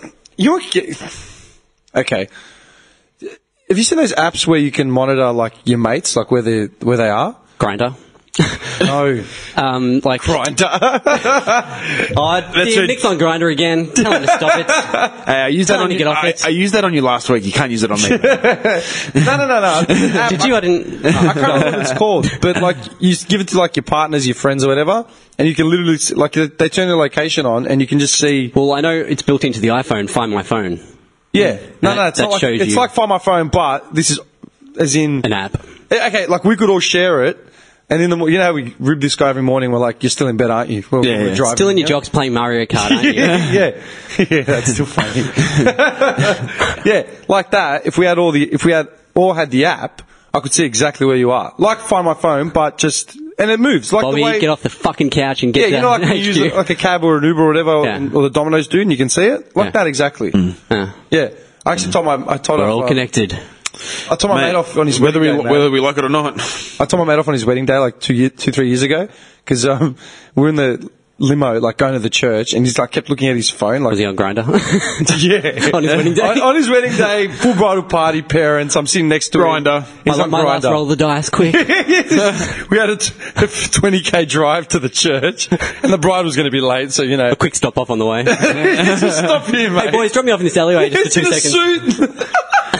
okay. Have you seen those apps where you can monitor like your mates, like where they are? Grinder. No. Like Grindr. Nick's on Grinder again. Tell him to stop it. I used that on you. I used that on you last week. You can't use it on me. No. Did you? I didn't. I can't remember what it's called, but like you give it to like your partners, your friends, or whatever, and you can literally like they turn the location on, and you can just see. Well, I know it's built into the iPhone. Find My Phone. Yeah, no, it's that not like shows it's you. like Find My Phone, but this is as in An app. Okay, like we could all share it, and in the you know how we rib this guy every morning. We're like, you're still in bed, aren't you? Well, Yeah, we're yeah. driving, Still in your yeah? jocks playing Mario Kart, aren't you? yeah, that's still funny. Yeah, like that. If we all had the app, I could see exactly where you are. Like Find My Phone, but just and it moves. Like Bobby, the way, get off the fucking couch and get yeah, you know, like when you use HQ. like a cab or an Uber or whatever, Yeah. or the Domino's dude, and you can see it like Yeah. that exactly. Yeah. Yeah, I actually told We're all connected. I told my mate off on his whether wedding day, man. whether we like it or not. I told my mate off on his wedding day like 3 years ago because we're in the limo like going to the church and he's like kept looking at his phone like Was he on Grinder? yeah On his wedding day? on his wedding day, full bridal party, parents. I'm sitting next to Grindr. him. He's on my last Grindr. roll of the dice, quick. We had a 20k drive to the church and the bride was going to be late, so you know. A quick stop off on the way. Just stop here, mate. Hey boys, drop me off in this alleyway just for 2 In a seconds. suit.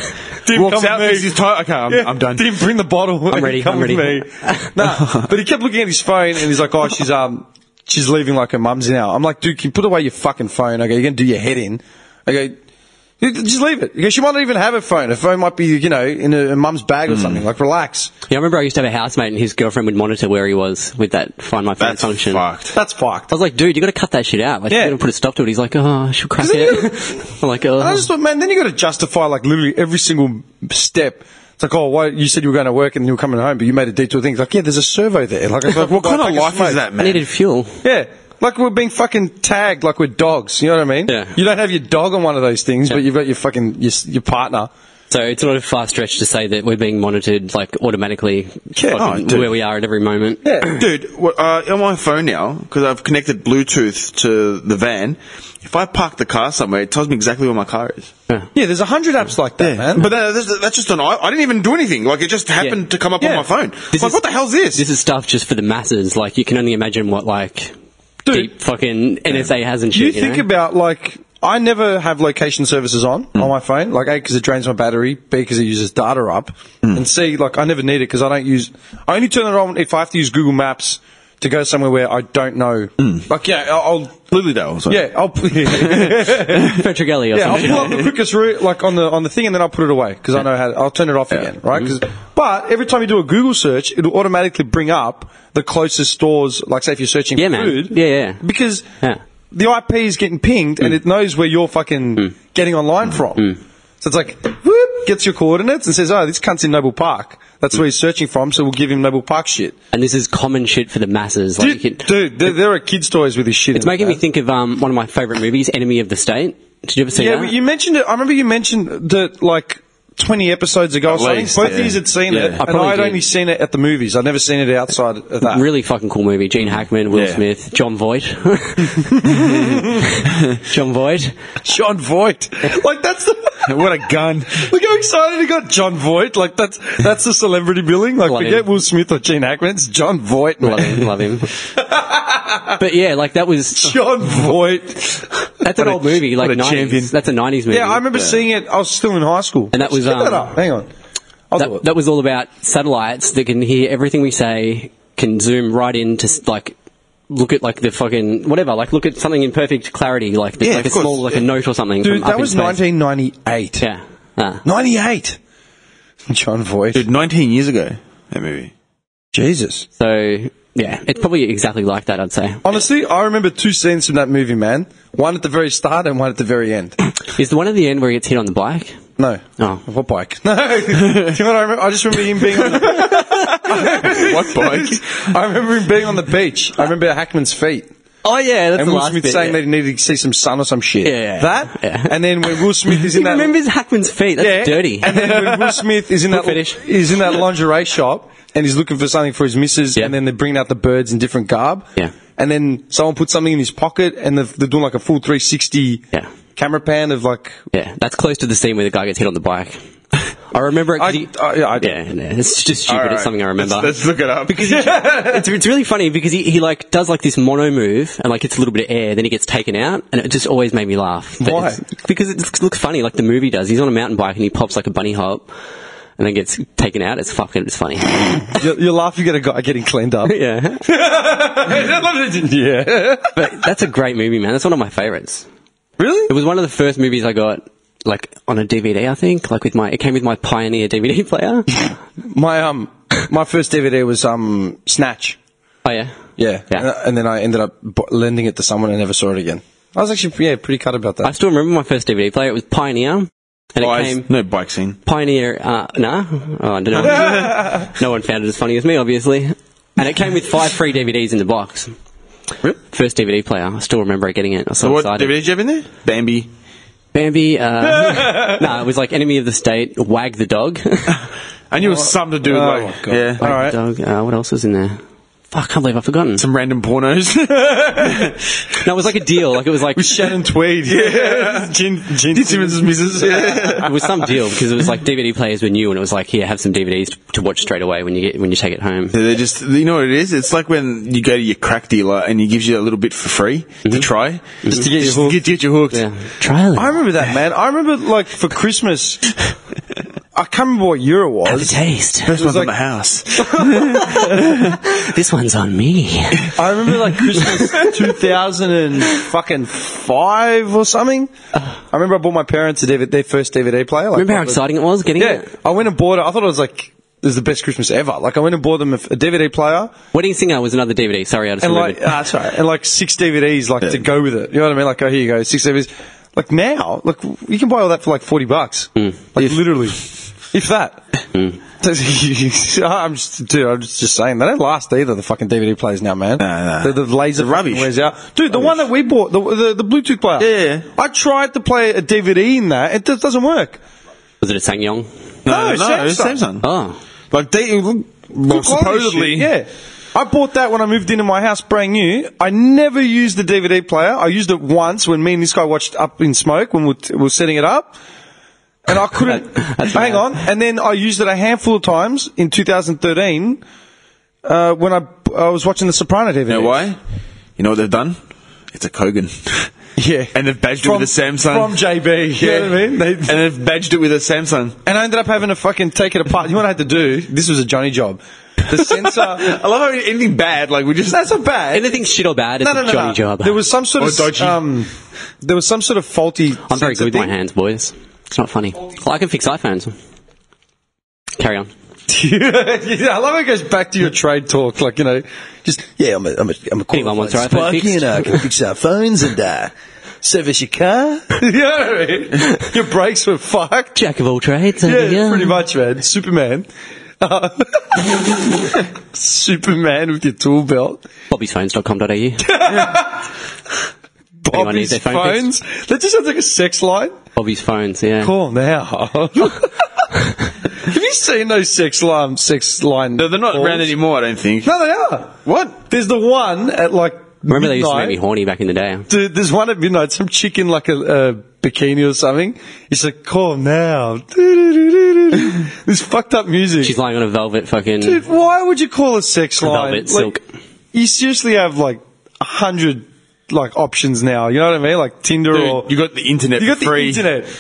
Walks come out, with me. fixes his tie. Okay, I'm done. Didn't bring the bottle. I'm ready, Come I'm with ready. me. No, but he kept looking at his phone and he's like, oh, she's leaving like her mum's now. I'm like, dude, can you put away your fucking phone? Okay, you're going to do your head in. Okay, just leave it. Okay, she might not even have a phone. Her phone might be, you know, in her mum's bag or something. Like, relax. Yeah, I remember I used to have a housemate and his girlfriend would monitor where he was with that Find My Phone That's function. fucked. That's fucked. I was like, dude, you got to cut that shit out. Like, Yeah. you got to put a stop to it. He's like, oh, she'll crack it. I'm like, oh. I just thought, man, then you got to justify like literally every single step. It's like, oh, why you said you were going to work and you were coming home, but you made a detour thing. It's like, yeah, there's a servo there. Like, I thought, What kind of life is that, I man? needed fuel. Yeah. Like we're being fucking tagged like we're dogs. You know what I mean? Yeah. You don't have your dog on one of those things, but you've got your fucking, your partner. So it's not a far stretch to say that we're being monitored, like, automatically Yeah. fucking Oh, dude. where we are at every moment. Yeah. Dude, on my phone now, because I've connected Bluetooth to the van, if I park the car somewhere, it tells me exactly where my car is. Yeah, there's 100 apps like that, man. But that's just on. I didn't even do anything. Like, it just happened to come up on my phone. What the hell's this? This is stuff just for the masses. Like, you can only imagine what, like, deep fucking NSA has and shit, you think about, like, I never have location services on my phone. Like, A, because it drains my battery, B, because it uses data up, and C, like, I never need it because I only turn it on if I have to use Google Maps to go somewhere where I don't know. Like, yeah, I'll Lilydale. So. yeah, I'll Petrogelli or yeah, I'll something. pull up the quickest route, like on the thing, and then I'll put it away because I know how. I'll turn it off again, right? But every time you do a Google search, it'll automatically bring up the closest stores. Like, say if you're searching Yeah, for man. food, Yeah. because Yeah. the IP is getting pinged and it knows where you're fucking getting online from. So it's like, whoop, gets your coordinates and says, oh, this cunt's in Noble Park. That's where he's searching from, so we'll give him Noble Park shit. And this is common shit for the masses. Like, Dude, there are kids' toys with this shit. it's making me think of one of my favourite movies, Enemy of the State. Did you ever see that? Yeah, you mentioned it. I remember you mentioned that, like, 20 episodes ago or something. least, Both of yeah. you had seen it, Yeah. and probably I'd did. only seen it at the movies. I'd never seen it outside of that. Really fucking cool movie. Gene Hackman, Will Yeah. Smith, John Voight. John Voight. John Voight. Like, that's the... What a gun. Look how excited he got. John Voight. Like, that's the celebrity billing. Like, Love forget him. Will Smith or Gene Hackman. It's John Voight, man. Love him. But yeah, like that was... John Voight. That's an old movie, like what a 90s. champion. That's a 90s movie. Yeah, I remember seeing it. I was still in high school. And that was, Let's get that up. Hang on. I'll do it. That was all about satellites that can hear everything we say, can zoom right in to, like, look at, like, the fucking... Whatever, like, look at something in perfect clarity, like, Yeah, like a of course. small, like a note or something. Dude, from up that in was space. 1998. Yeah. 98. John Voight. Dude, 19 years ago, that movie. Jesus. So, yeah, it's probably exactly like that, I'd say. Honestly, I remember two scenes from that movie, man. One at the very start and one at the very end. Is the one at the end where he gets hit on the bike? No. Oh. What bike? No. Do you know what I remember? I just remember him being on the... What bike? I remember him being on the beach. I remember Hackman's feet. Oh, yeah, that's And the Will last Smith bit, saying yeah. that he needed to see some sun or some shit. Yeah. That? Yeah. And then when Will Smith is in He that... remembers Hackman's feet. That's dirty. And then when Will Smith is in that, Foot fetish. is in that lingerie shop and he's looking for something for his missus, Yeah. and then they're bringing out the birds in different garb. Yeah. And then someone puts something in his pocket and they're doing like a full 360 Yeah. camera pan of like... Yeah, that's close to the scene where the guy gets hit on the bike. I remember it 'cause I it's just stupid. Alright. It's something I remember. Let's look it up. Because it's really funny because he like does like this mono move and like gets a little bit of air, then he gets taken out, and it just always made me laugh. But Why? Because it looks funny, like the movie does. He's on a mountain bike and he pops like a bunny hop, and then gets taken out. It's funny. You're laughing at a guy getting cleaned up. Yeah, Yeah. but that's a great movie, man. That's one of my favorites. Really? It was one of the first movies I got. Like on a DVD, I think. Like it came with my Pioneer DVD player. My first DVD was Snatch. Oh yeah. Yeah. Yeah. And then I ended up lending it to someone and never saw it again. I was actually pretty cut about that. I still remember my first DVD player. It was Pioneer, and it came No bike scene. Pioneer. Nah, oh, I don't know. No one found it as funny as me, obviously. And it came with 5 free DVDs in the box. Really? First DVD player. I still remember getting it. I was so What excited. DVD did you have in there? Bambi. Bambi. No, it was like Enemy of the State. Wag the Dog. I knew it was something to do with Oh, like, God. yeah, All right. Dog. What else was in there? Fuck, I can't believe I've forgotten. some random pornos. No, it was like a deal. Like it was like With Shannon Tweed. Yeah. Gene Simmons' missus. Yeah. it was some deal because it was like DVD players were new, and it was like, here, have some DVDs to watch straight away when you take it home. They just, you know what it is? It's like when you go to your crack dealer and he gives you a little bit for free to try. Just to get you hooked. Get you hooked. Yeah, try it. I remember that, man. I remember, like, for Christmas, I can't remember what year it Have a was. taste. First one's like- on the house. This one's on me. I remember like Christmas 2005 or something. I remember I bought my parents their first DVD player. Like, Remember how exciting it was getting Yeah, it? I went and bought it. I thought it was like, it was the best Christmas ever. Like, I went and bought them a DVD player Wedding Singer was another DVD. Sorry, I just and remembered. like, that's right, and like 6 DVDs like to go with it. You know what I mean? Like, oh, here you go, 6 DVDs. Like now, like you can buy all that for like $40. Like literally, if that. I'm just saying they don't last either. The fucking DVD players now, man. No. The laser rubbish. wears out, dude. The one that we bought, the Bluetooth player. Yeah. I tried to play a DVD in that. It just doesn't work. Was it a Sangyong? No, Samsung. it's Samsung. Oh. Like, Good quality supposedly. shit, yeah. I bought that when I moved into my house brand new. I never used the DVD player. I used it once when me and this guy watched Up in Smoke when we were setting it up. And I couldn't... hang on. And then I used it a handful of times in 2013 when I was watching the Soprano DVD. You know why? You know what they've done? It's a Kogan. Yeah. And they've badged it with a Samsung. From JB. You know what I mean? And they've badged it with a Samsung. And I ended up having to fucking take it apart. You know what I had to do? This was a Johnny job. The sensor... I love how anything bad, like we just... That's not bad. Anything shit or bad, it's a Johnny job. There was some sort Or of... dodgy. there was some sort of faulty... I'm very sensor good with my thing. hands, boys. It's not funny. Well, I can fix iPhones. Carry on. Yeah, I love how it goes back to your trade talk, like, you know, just, yeah, I'm a Anyone wants their iPhone Sparky fixed? and I can fix our phones and, service your car. You know what I mean? Your brakes were fucked. Jack of all trades. over Yeah, here. pretty much, man. Superman. Superman with your tool belt. Bobby'sPhones.com.au. Anyone needs Bobby's their phone phones. That just sounds like a sex line. Bobby's Phones, yeah. Call now. Have you seen those sex line? No, they're not calls? around anymore, I don't think. No, they are. What? There's the one at like Remember they used to midnight. make me horny back in the day. Dude, there's one at midnight, some chick in like a bikini or something. It's like, call now. This fucked up music. She's lying on a velvet fucking... Dude, why would you call a sex line? velvet silk. You seriously have like 100 like options now. You know what I mean? Like Tinder or... You got the internet You got for free. the internet.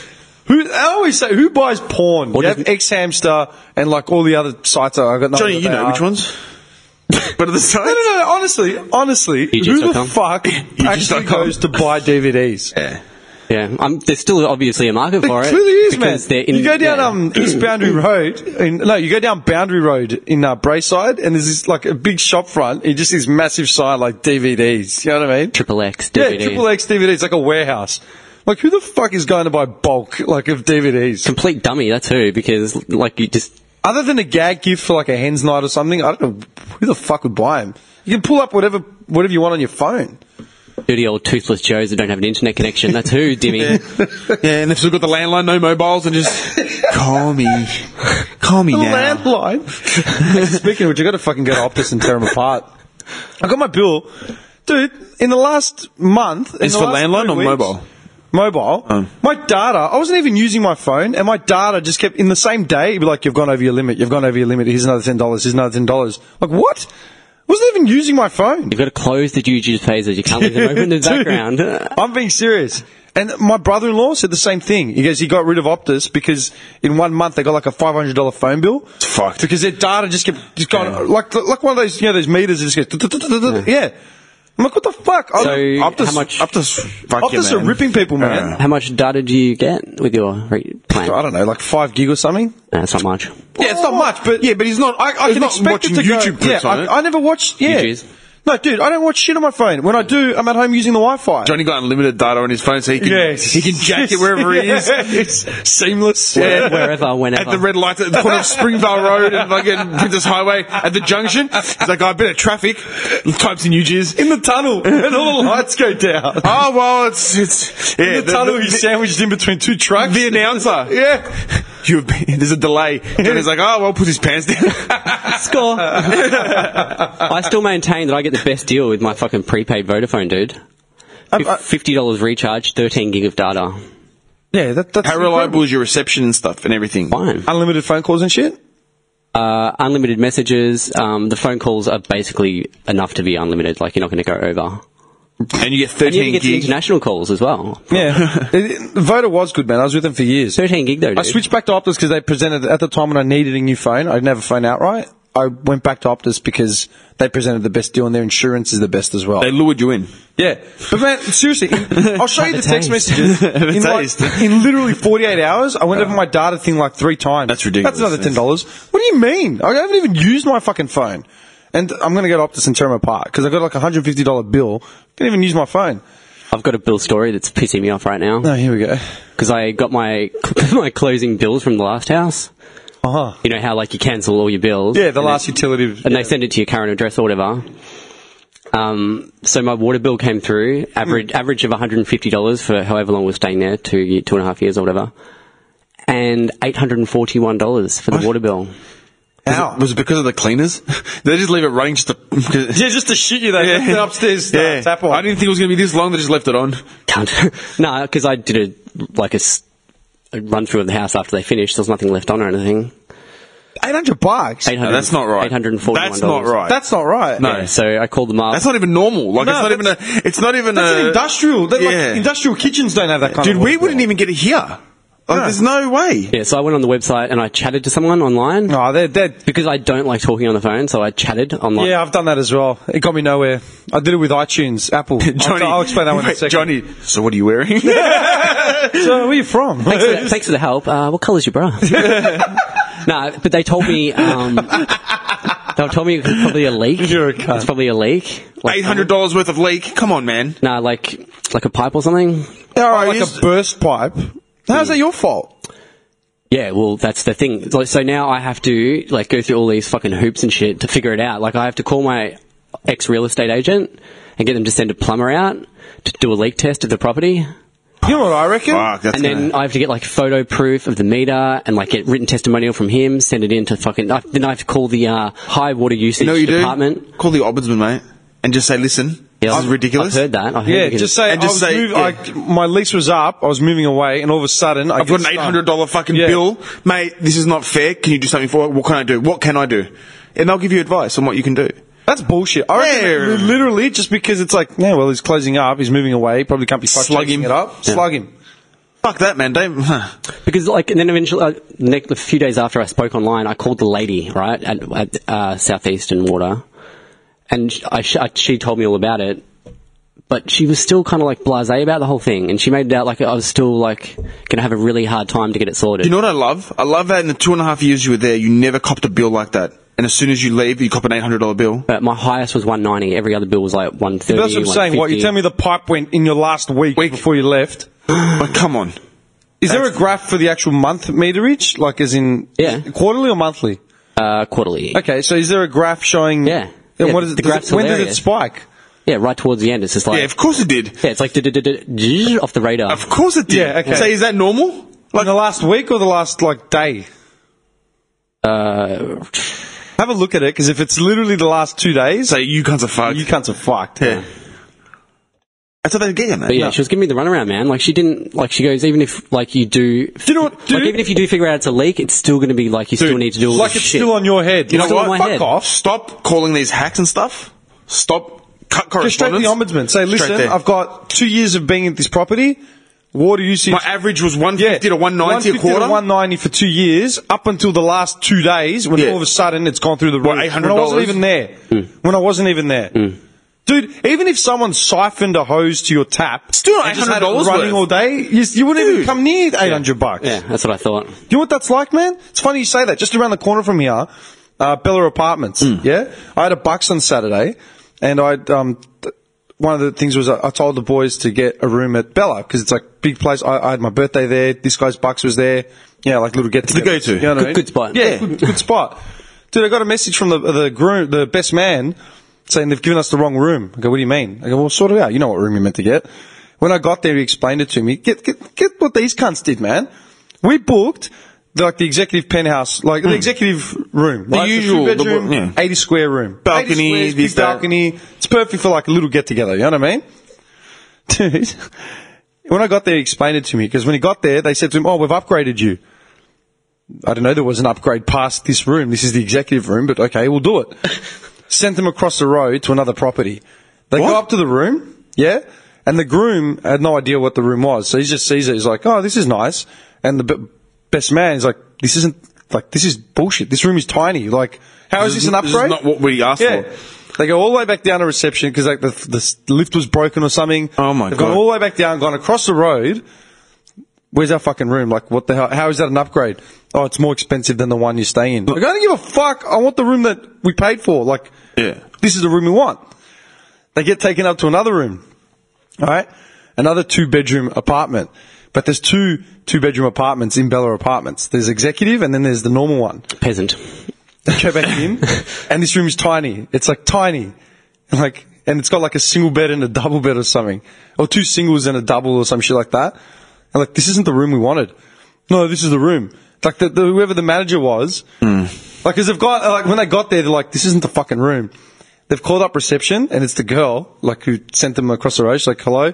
I always say, who buys porn? What You does have it- X-Hamster and like all the other sites. I got no Johnny, idea you what they know are. which ones? What are the sites? No. Honestly, who the EGS.com? fuck actually goes to buy DVDs? Yeah. Yeah, there's still obviously a market for There it. clearly is, man. because they're in- You go down yeah. East Boundary Road. You go down Boundary Road in Brayside, and there's this like a big shop front. It just this massive sign like DVDs. You know what I mean? Triple X DVD. Yeah, Triple X DVD. It's like a warehouse. Like, who the fuck is going to buy bulk like of DVDs? Complete dummy, that too, because like you just... Other than a gag gift for like a hen's night or something, I don't know who the fuck would buy them. You can pull up whatever you want on your phone. Dirty old toothless Joes that don't have an internet connection. That's who, Dimmy. Yeah, and they've still got the landline, no mobiles, and just call me. Call me The now. landline. Speaking of which, I got to fucking go to Optus and tear them apart. I got my bill, dude. In the last month, It's for landline or mobile? Mobile. My data. I wasn't even using my phone, and my data just kept in the same day. It'd be like, "You've gone over your limit. You've gone over your limit. Here's another $10. Here's another $10." Like what? I wasn't even using my phone. You've got to close the juju phases. You can't leave them open in the Dude, background. I'm being serious. And my brother-in-law said the same thing. He goes, he got rid of Optus because in 1 month they got like a $500 phone bill. It's fucked. Because their data just kept going like one of those those meters that just goes yeah. I'm like, what the fuck? So Optus, how much? Optus are ripping people, man. How much data do you get with your plan? I don't know, like 5 gig or something. That's not much. Yeah, it's not much, but Yeah, but he's not. I he's can not expect watching him to YouTube YouTube clips yeah, on it. I never watched. Yeah, YouTubes. no, dude, I don't watch shit on my phone. When I do, I'm at home using the Wi-Fi. Johnny got unlimited data on his phone, so he can jack it wherever he is. It's seamless. Wherever, whenever. At the red light at the corner of Springvale Road and fucking Princess Highway at the junction. He's like, a bit of traffic. Types in UGs. In the tunnel, and all the lights go down. Oh, well, it's yeah. In the tunnel, he's sandwiched in between 2 trucks. The announcer. Yeah. There's a delay. Johnny's like, oh, well, put his pants down. Score. I still maintain that I get the best deal with my fucking prepaid Vodafone, dude. $50 recharge, 13 gig of data. Yeah, that's How reliable is your reception and stuff and everything? Fine. unlimited phone calls and shit. Unlimited messages. The phone calls are basically enough to be unlimited. Like, you're not going to go over. And you get And 13 you get some gig. international calls as well. Yeah. Voda was good, man. I was with them for years. 13 gig though, dude. I switched back to Optus because they presented, at the time when I needed a new phone, I didn't have a phone outright. I went back to Optus because they presented the best deal and their insurance is the best as well. They lured you in. Yeah. But man, seriously, I'll show you the text messages. taste. In literally 48 hours, I went over my data thing like 3 times. That's ridiculous. That's another $10. What do you mean? I haven't even used my fucking phone. And I'm going to go to Optus and tear them apart because I got like a $150 bill. Can't even use my phone. I've got a bill story that's pissing me off right now. Oh, here we go. Because I got my my closing bills from the last house. Uh-huh. You know how like you cancel all your bills? Yeah, the last utility. And they send it to your current address or whatever. So my water bill came through, average of $150 for however long we're staying there, 2.5 years or whatever. And $841 for the water bill. Ow. Was it because of the cleaners? They just leave it running just to... Yeah, just to shit you. They left it upstairs. Tap on. I didn't think it was going to be this long. They just left it on. No, because I did a run through of the house after they finished. There was nothing left on or anything. $800. No, that's not right. $841. That's not right. That's not right. No. Yeah, so I called them up. That's not even normal. Like, No, it's not even That's an industrial. Like, Yeah. industrial kitchens don't have that kind Dude, of... we wouldn't even get it here. Like, there's no way. Yeah, so I went on the website and I chatted to someone online. No, they're... Because I don't like talking on the phone, so I chatted online. Yeah, I've done that as well. It got me nowhere. I did it with iTunes, Apple. Johnny, I'll explain that one in a second. Johnny, so what are you wearing? So, where are you from? Thanks for the help. What colour's your bra? No, but they told me... They told me it was probably a leak. You're a cunt. It's probably a leak. Like, $800 worth of leak? Come on, man. No, like a pipe or something. Like a burst pipe. How's that your fault? Yeah, well, that's the thing. So now I have to go through all these fucking hoops and shit to figure it out. Like, I have to call my ex-real estate agent and get them to send a plumber out to do a leak test of the property. You know what I reckon? Fuck, that's And then I have to get photo proof of the meter and get written testimonial from him, send it in to then I have to call the high water usage department. Do? Call the ombudsman, mate, and just say, listen, this is ridiculous. I've heard that. Yeah, just say, my lease was up, I was moving away, and all of a sudden... I've got an $800 fucking bill. Mate, this is not fair. Can you do something for it? What can I do? What can I do? And they'll give you advice on what you can do. That's bullshit. I reckon literally just because it's he's closing up, he's moving away, probably can't be fucked. Slug him. It up. Yeah. Slug him. Fuck that, man. Because, and then eventually, a few days after I spoke online, I called the lady, right, at Southeastern Water, and she told me all about it, but she was still kind of blasé about the whole thing, and she made it out like I was still going to have a really hard time to get it sorted. You know what I love? I love that in the 2.5 years you were there, you never copped a bill like that. And as soon as you leave, you cop an $800 bill. But my highest was $190. Every other bill was $130. That's what I'm saying. What, you tell me the pipe went in your last week before you left? But come on. Is there a graph for the actual month meterage? As in quarterly or monthly? Quarterly. Okay, so is there a graph showing... Yeah. And what is it? The graph's when did hilarious. it spike? Yeah, right towards the end. It's just Yeah, of course it did. Yeah, it's off the radar. Of course it did. Yeah, okay. So is that normal? In the last week or the last, day? Have a look at it, because if it's literally the last 2 days... So you cunts are fucked. You cunts are fucked. Yeah. That's what they get you, man. But yeah, she was giving me the runaround, man. She didn't, she goes, even if, you do... Do you know what, dude? even if you do figure out it's a leak, it's still going to be, you still need to do all this it's shit. still on your head. You know what? Fuck off. Stop calling these hacks and stuff. Stop. Cut correspondence. Just straight to the ombudsman. Say, listen, I've got 2 years of being at this property. Water usage... My average was 150 to 190 a quarter? 190 for 2 years, up until the last 2 days, when all of a sudden it's gone through the roof. What, $800? When I wasn't even there. When I wasn't even there. Dude, even if someone siphoned a hose to your tap... Still not and just had it $800 running all day, you wouldn't even come near $800. Yeah, that's what I thought. You know what that's like, man? It's funny you say that. Just around the corner from here, Bella Apartments, yeah? I had a Bucks on Saturday, and one of the things was I told the boys to get a room at Bella, because it's big place. I had my birthday there. This guy's Bucks was there. Yeah, little get-together. It's the go-to. You know what I mean? Good spot. Yeah, good spot. Dude, I got a message from the groom, the best man, saying they've given us the wrong room. I go, what do you mean? I go, well, sort it out. You know what room you're meant to get. When I got there, he explained it to me. Get what these cunts did, man. We booked the executive penthouse, the executive room. The usual. 2-bedroom, 80 square room. Balcony, 80 squares, big balcony. It's perfect for a little get-together, you know what I mean? Dude, when I got there, he explained it to me, because when he got there, they said to him, oh, we've upgraded you. I don't know, there was an upgrade past this room. This is the executive room, but okay, we'll do it. Sent them across the road to another property. They go up to the room. yeah? And the groom had no idea what the room was. So he just sees it. He's like, oh, this is nice. And the best man is like, this is bullshit. This room is tiny. Like, how is this an upgrade? This is not what we asked for. They go all the way back down to reception because like the lift was broken or something. Oh my God. They've gone all the way back down, gone across the road. Where's our fucking room? Like, what the hell? How is that an upgrade? Oh, it's more expensive than the one you're staying in. Like, I don't give a fuck. I want the room that we paid for. Like, this is the room we want. They get taken up to another room. All right? Another 2-bedroom apartment. But there's two 2-bedroom apartments in Bella Apartments. There's executive and then there's the normal one. Peasant. They go back in and this room is tiny. It's like tiny. And it's got like a single bed and a double bed or something. Or 2 singles and a double or some shit like that. And like, this isn't the room we wanted. No, this is the room. Like whoever the manager was, like, cause they've got, like, when they got there, they're like, this isn't the fucking room. They've called up reception and it's the girl, like, who sent them across the road. She's like, hello.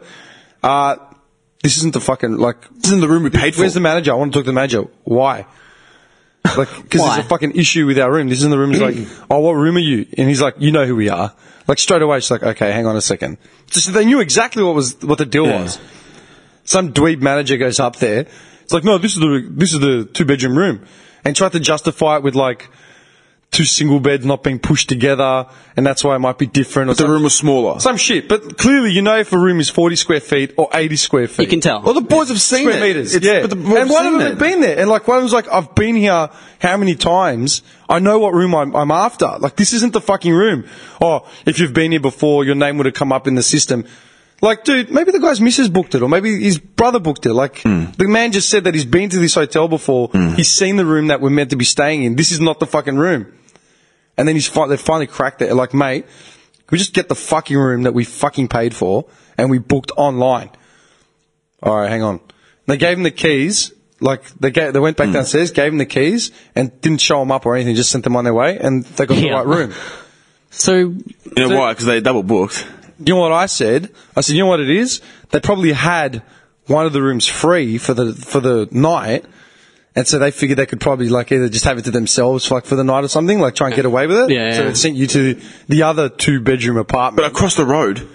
This isn't the fucking, like, this isn't the room we paid for. Where's the manager? I want to talk to the manager. Why? Like, cause there's a fucking issue with our room. This isn't the room. He's like, oh, what room are you? And he's like, you know who we are. Like, straight away, she's like, okay, hang on a second. So they knew exactly what the deal was. Some dweeb manager goes up there. It's like, no, this is the 2-bedroom room. And tried to justify it with like 2 single beds not being pushed together, and that's why it might be different. But the room was smaller. Some shit. But clearly, you know if a room is 40 square feet or 80 square feet. You can tell. Well, the boys have seen square it. meters. But the boys and one of them have had been there. And like one of them's like, I've been here how many times? I know what room I'm after. Like, this isn't the fucking room. Oh, if you've been here before, your name would have come up in the system. Like, dude, maybe the guy's missus booked it, or maybe his brother booked it. Like, the man just said that he's been to this hotel before. He's seen the room that we're meant to be staying in. This is not the fucking room. And then they finally cracked it. Like, mate, can we just get the fucking room that we fucking paid for and we booked online? All right, hang on. They gave him the keys. Like, they went back downstairs, gave him the keys, and didn't show them up or anything. Just sent them on their way, and they got the right room. So, you know why? Because they double booked. You know what I said? I said, you know what it is? They probably had one of the rooms free for the night, and so they figured they could probably like either just have it to themselves for the night or something, like try and get away with it. Yeah. So they sent you to the other 2-bedroom apartment. But across the road.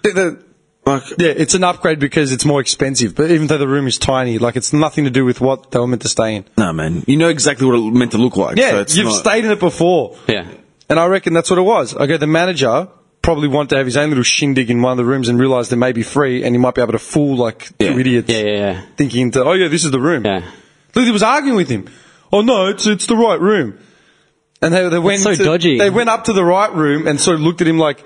It's an upgrade because it's more expensive. But even though the room is tiny, like, it's nothing to do with what they were meant to stay in. No, man. You know exactly what it meant to look like. Yeah, so you've stayed in it before. Yeah. And I reckon that's what it was. Okay, the manager probably wanted to have his own little shindig in one of the rooms and realised they may be free and he might be able to fool, like, 2 idiots. Yeah. Thinking, oh, yeah, this is the room. Yeah. Look, he was arguing with him. Oh, no, it's the right room. And they went so dodgy. They went up to the right room and sort of looked at him like,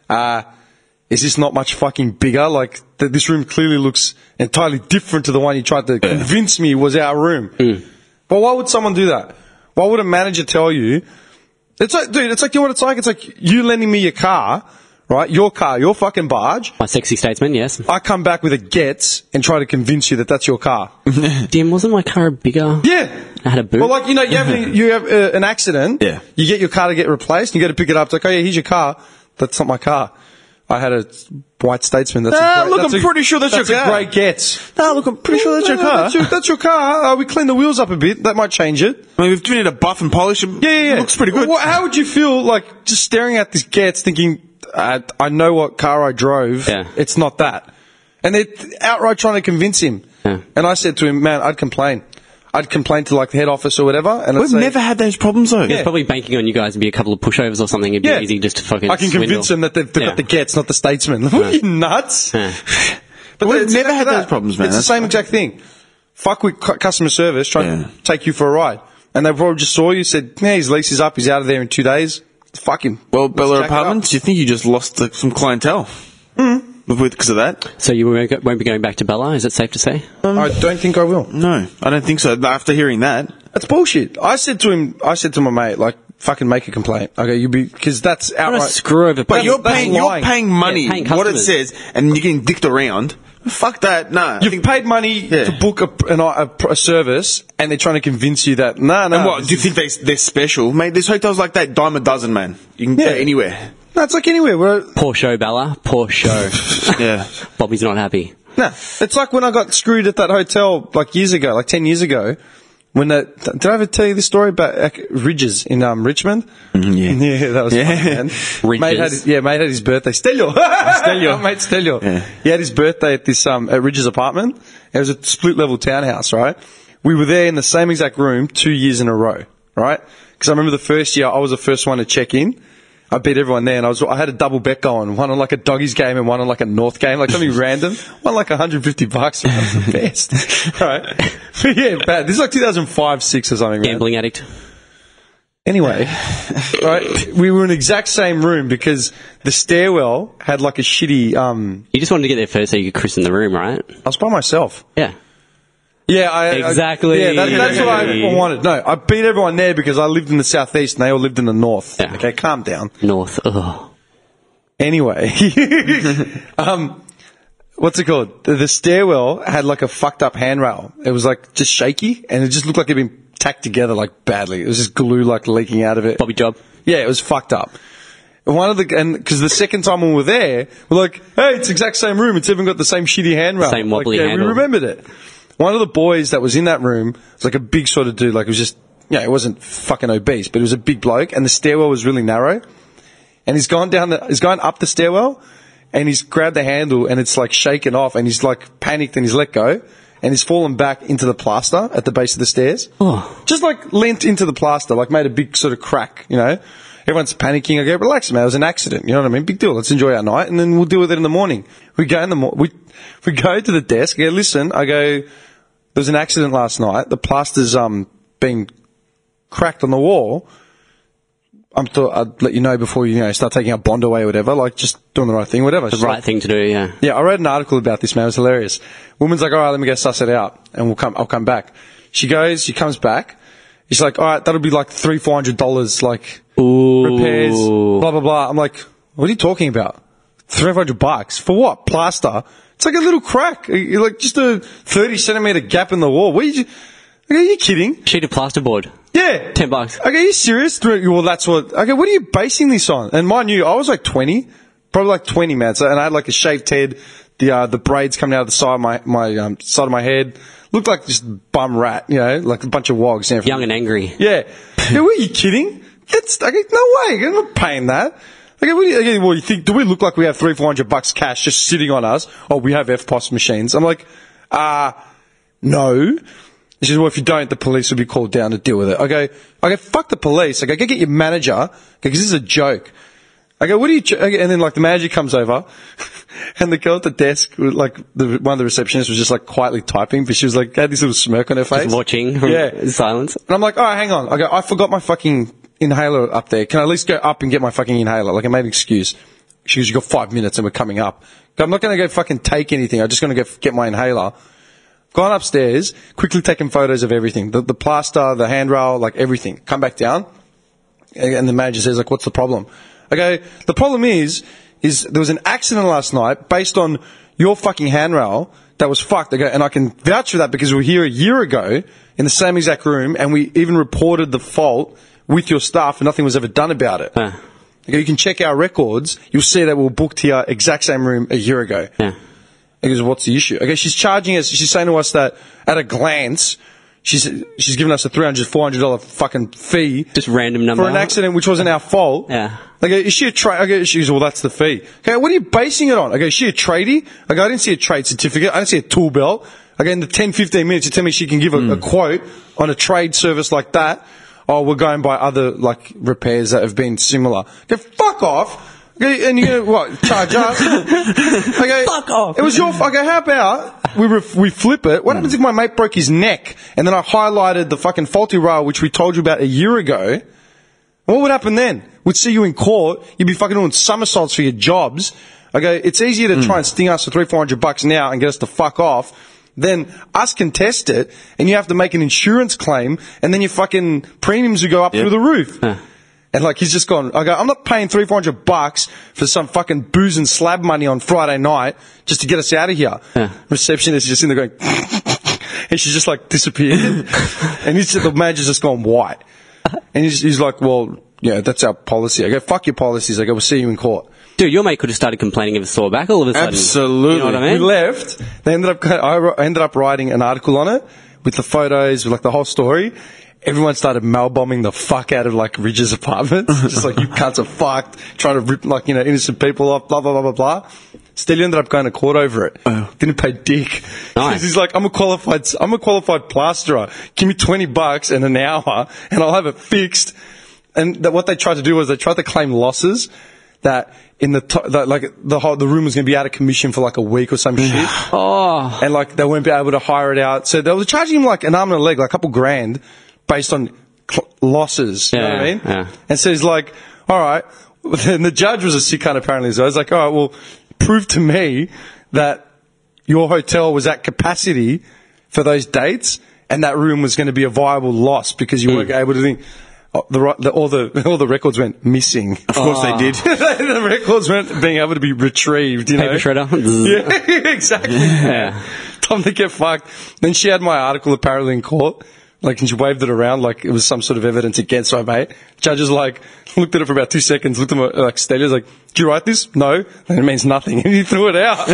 is this not much fucking bigger? Like, this room clearly looks entirely different to the one you tried to convince me was our room. But why would someone do that? Why would a manager tell you? It's like, dude, it's like, you know what it's like? It's like you lending me your car, right? Your car, your fucking barge. My sexy statesman, yes. I come back with a Getz and try to convince you that that's your car. Damn, wasn't my car bigger? Yeah. I had a boot. Well, like, you have an accident. Yeah. You get your car to get replaced. You go to pick it up. It's like, oh yeah, here's your car. That's not my car. I had a white Statesman. That's I'm pretty sure that's your car. That's a grey Getz. No, look, I'm pretty sure that's your car. That's your car. We cleaned the wheels up a bit. That might change it. I mean, we've given it a buff and polish. Yeah. It looks pretty good. Well, how would you feel, like, just staring at this Getz thinking, I know what car I drove. Yeah. It's not that. And they're outright trying to convince him. Yeah. And I said to him, man, I'd complain. I'd complain to, like, the head office or whatever. And We've never had those problems, though. He's probably banking on you guys to be a couple of pushovers or something. It'd be easy just to fucking I can convince them that they've got the Getz, not the Statesman. What are you, nuts? But we've never had those problems, man. It's the same exact thing. Fuck with customer service, trying to take you for a ride. And they probably just saw you, said, yeah, his lease is up, he's out of there in 2 days. Fuck him. Well, Bella Apartments, you think you just lost some clientele? Because of that? So you won't be going back to Bella, is it safe to say? I don't think I will. No, I don't think so. After hearing that. That's bullshit. I said to my mate, like, fucking make a complaint. Okay, because that's outright. Screw over. But you're paying money, paying what it says, and you're getting dicked around. Fuck that, nah. You've paid money to book a service, and they're trying to convince you that, no. And what, do you think they're special? Mate, there's hotels like that, dime a dozen, man. You can go anywhere. No, it's like anywhere. Poor show, Bella. Poor show. Yeah. Bobby's not happy. No, it's like when I got screwed at that hotel, like 10 years ago, Did I ever tell you this story about Ridges in Richmond? Yeah, that was fun, man. Ridges. Mate had his birthday. Stelio. Mate Stelio. Yeah. He had his birthday at this at Ridges apartment. It was a split level townhouse, right? We were there in the same exact room 2 years in a row, right? Because I remember the first year I was the first one to check in. I beat everyone there, and I had a double bet going, one on like a Doggies game and one on like a North game, like something random. Won like $150. It was the best, right? But yeah, bad. This is like 2005, 6 or something. Gambling man. addict. Anyway, right, we were in the exact same room because the stairwell had like a shitty. You just wanted to get there first so you could christen the room, right? I was by myself. Yeah. Yeah, exactly. That's what I wanted. No, I beat everyone there because I lived in the southeast and they all lived in the north. Yeah. Okay, calm down. North. Ugh. Anyway, what's it called? The stairwell had like a fucked up handrail. It was like just shaky and it just looked like it'd been tacked together like badly. It was just glue like leaking out of it. Bobby job. Yeah, it was fucked up. Because the second time when we were there, we're like, hey, it's the exact same room. It's even got the same shitty handrail. Same wobbly handle. We remembered it. One of the boys that was in that room was like a big sort of dude, like it was just, it wasn't fucking obese, but it was a big bloke, and the stairwell was really narrow. And he's gone up the stairwell, and he's grabbed the handle, and it's like shaken off, and he's like panicked, and he's let go, and he's fallen back into the plaster at the base of the stairs. Oh. Just like leant into the plaster, like made a big sort of crack, Everyone's panicking. I go, relax, man. It was an accident. You know what I mean? Big deal. Let's enjoy our night, and then we'll deal with it in the morning. We go we go to the desk. I go, listen. I go, there was an accident last night. The plaster's been cracked on the wall. I'd let you know before you start taking our bond away or whatever. Like just doing the right thing, whatever. The right thing to do, yeah. Yeah, I read an article about this, man. It was hilarious. Woman's like, all right, let me go suss it out, and I'll come back. She comes back. She's like, all right, that'll be like $300-400, like repairs, blah blah blah. I'm like, what are you talking about? $300 for what? Plaster? It's like a little crack, like just a 30-centimeter gap in the wall. Are you kidding? Sheet of plasterboard. Yeah, $10. Okay, are you serious? Well, that's what. Okay, what are you basing this on? And mind you, I was like 20, probably like 20, man. So, and I had like a shaved head, the braids coming out of the side of my side of my head. Looked like just bum rat, like a bunch of wogs. Young and angry. Yeah. Were you kidding? No way. I'm not paying that. Okay, well, you think, do we look like we have $300-400 cash just sitting on us? Oh, we have FPOS machines. I'm like, no. She says, well, if you don't, the police will be called down to deal with it. I go, fuck the police. I go, get your manager, because this is a joke. I go, and then like the manager comes over, and the girl at the desk, like one of the receptionists was just like quietly typing, but she was like, had this little smirk on her face. Just watching from silence. And I'm like, all right, hang on. I go, I forgot my fucking inhaler up there. Can I at least go up and get my fucking inhaler? Like I made an excuse. She goes, you got 5 minutes and we're coming up. I'm not going to go fucking take anything. I'm just going to go get my inhaler. Gone upstairs, quickly taken photos of everything. The plaster, the handrail, like everything. Come back down. And the manager says, like, what's the problem? I go, the problem is there was an accident last night based on your fucking handrail that was fucked. I go, and I can vouch for that because we were here a year ago in the same exact room and we even reported the fault with your staff and nothing was ever done about it. I go, you can check our records. You'll see that we were booked here, exact same room a year ago. He goes, what's the issue? Okay, she's charging us, she's saying to us that at a glance, she's given us a $300-400 fucking fee. Just random number. For an accident which wasn't our fault. Yeah. I go, is she a trade? I go, she goes, well, that's the fee. Okay, what are you basing it on? I go, is she a tradie? I go, I didn't see a trade certificate. I didn't see a tool belt. I go, in the 10-15 minutes, you tell me she can give a quote on a trade service like that. Oh, we're going by other, like, repairs that have been similar. Okay, fuck off. Okay, and you're going to, charge us? Okay, fuck off. It was your, okay, how about we flip it? What happens if my mate broke his neck and then I highlighted the fucking faulty rail which we told you about a year ago? What would happen then? We'd see you in court. You'd be fucking doing somersaults for your jobs. Okay, it's easier to try and sting us for $300-400 now and get us to fuck off than us contest it and you have to make an insurance claim and then your fucking premiums will go up through the roof. And like he's just gone, I go, I'm not paying $300-400 for some fucking booze and slab money on Friday night just to get us out of here. Receptionist is just in there going, and she's just like disappeared. And the manager's just gone white. And he's like, well, yeah, that's our policy. I go, fuck your policies. I go, we'll see you in court. Dude, your mate could have started complaining of a sore back all of a sudden. Absolutely. You know what I mean? We left. I ended up writing an article on it. with the photos, with like the whole story, everyone started mail bombing the fuck out of like Ridge's apartment. Just like, you cunts are fucked, trying to rip like, innocent people off, blah, blah, blah, blah, blah. Still ended up going to court over it. Didn't pay dick. Nice. He's like, I'm a qualified plasterer. Give me $20 in an hour and I'll have it fixed. And what they tried to do was they tried to claim losses that in the room was going to be out of commission for like a week or some shit. Oh. And like they wouldn't be able to hire it out. So they were charging him like an arm and a leg, like a couple grand based on losses. You know what I mean? Yeah. And so he's like, all right. Then the judge was a sick cunt apparently. So I was like, all right, well, prove to me that your hotel was at capacity for those dates and that room was going to be a viable loss because you weren't able to think. All the records went missing. Of course they did. The records weren't being able to be retrieved. You know? Paper shredder. Yeah, exactly. Yeah. Time to get fucked. Then she had my article apparently in court. Like, and she waved it around like it was some sort of evidence against my mate. Judges like looked at it for about 2 seconds, looked at my like Stelia's like, "Did you write this?" No. Then it means nothing, and he threw it out.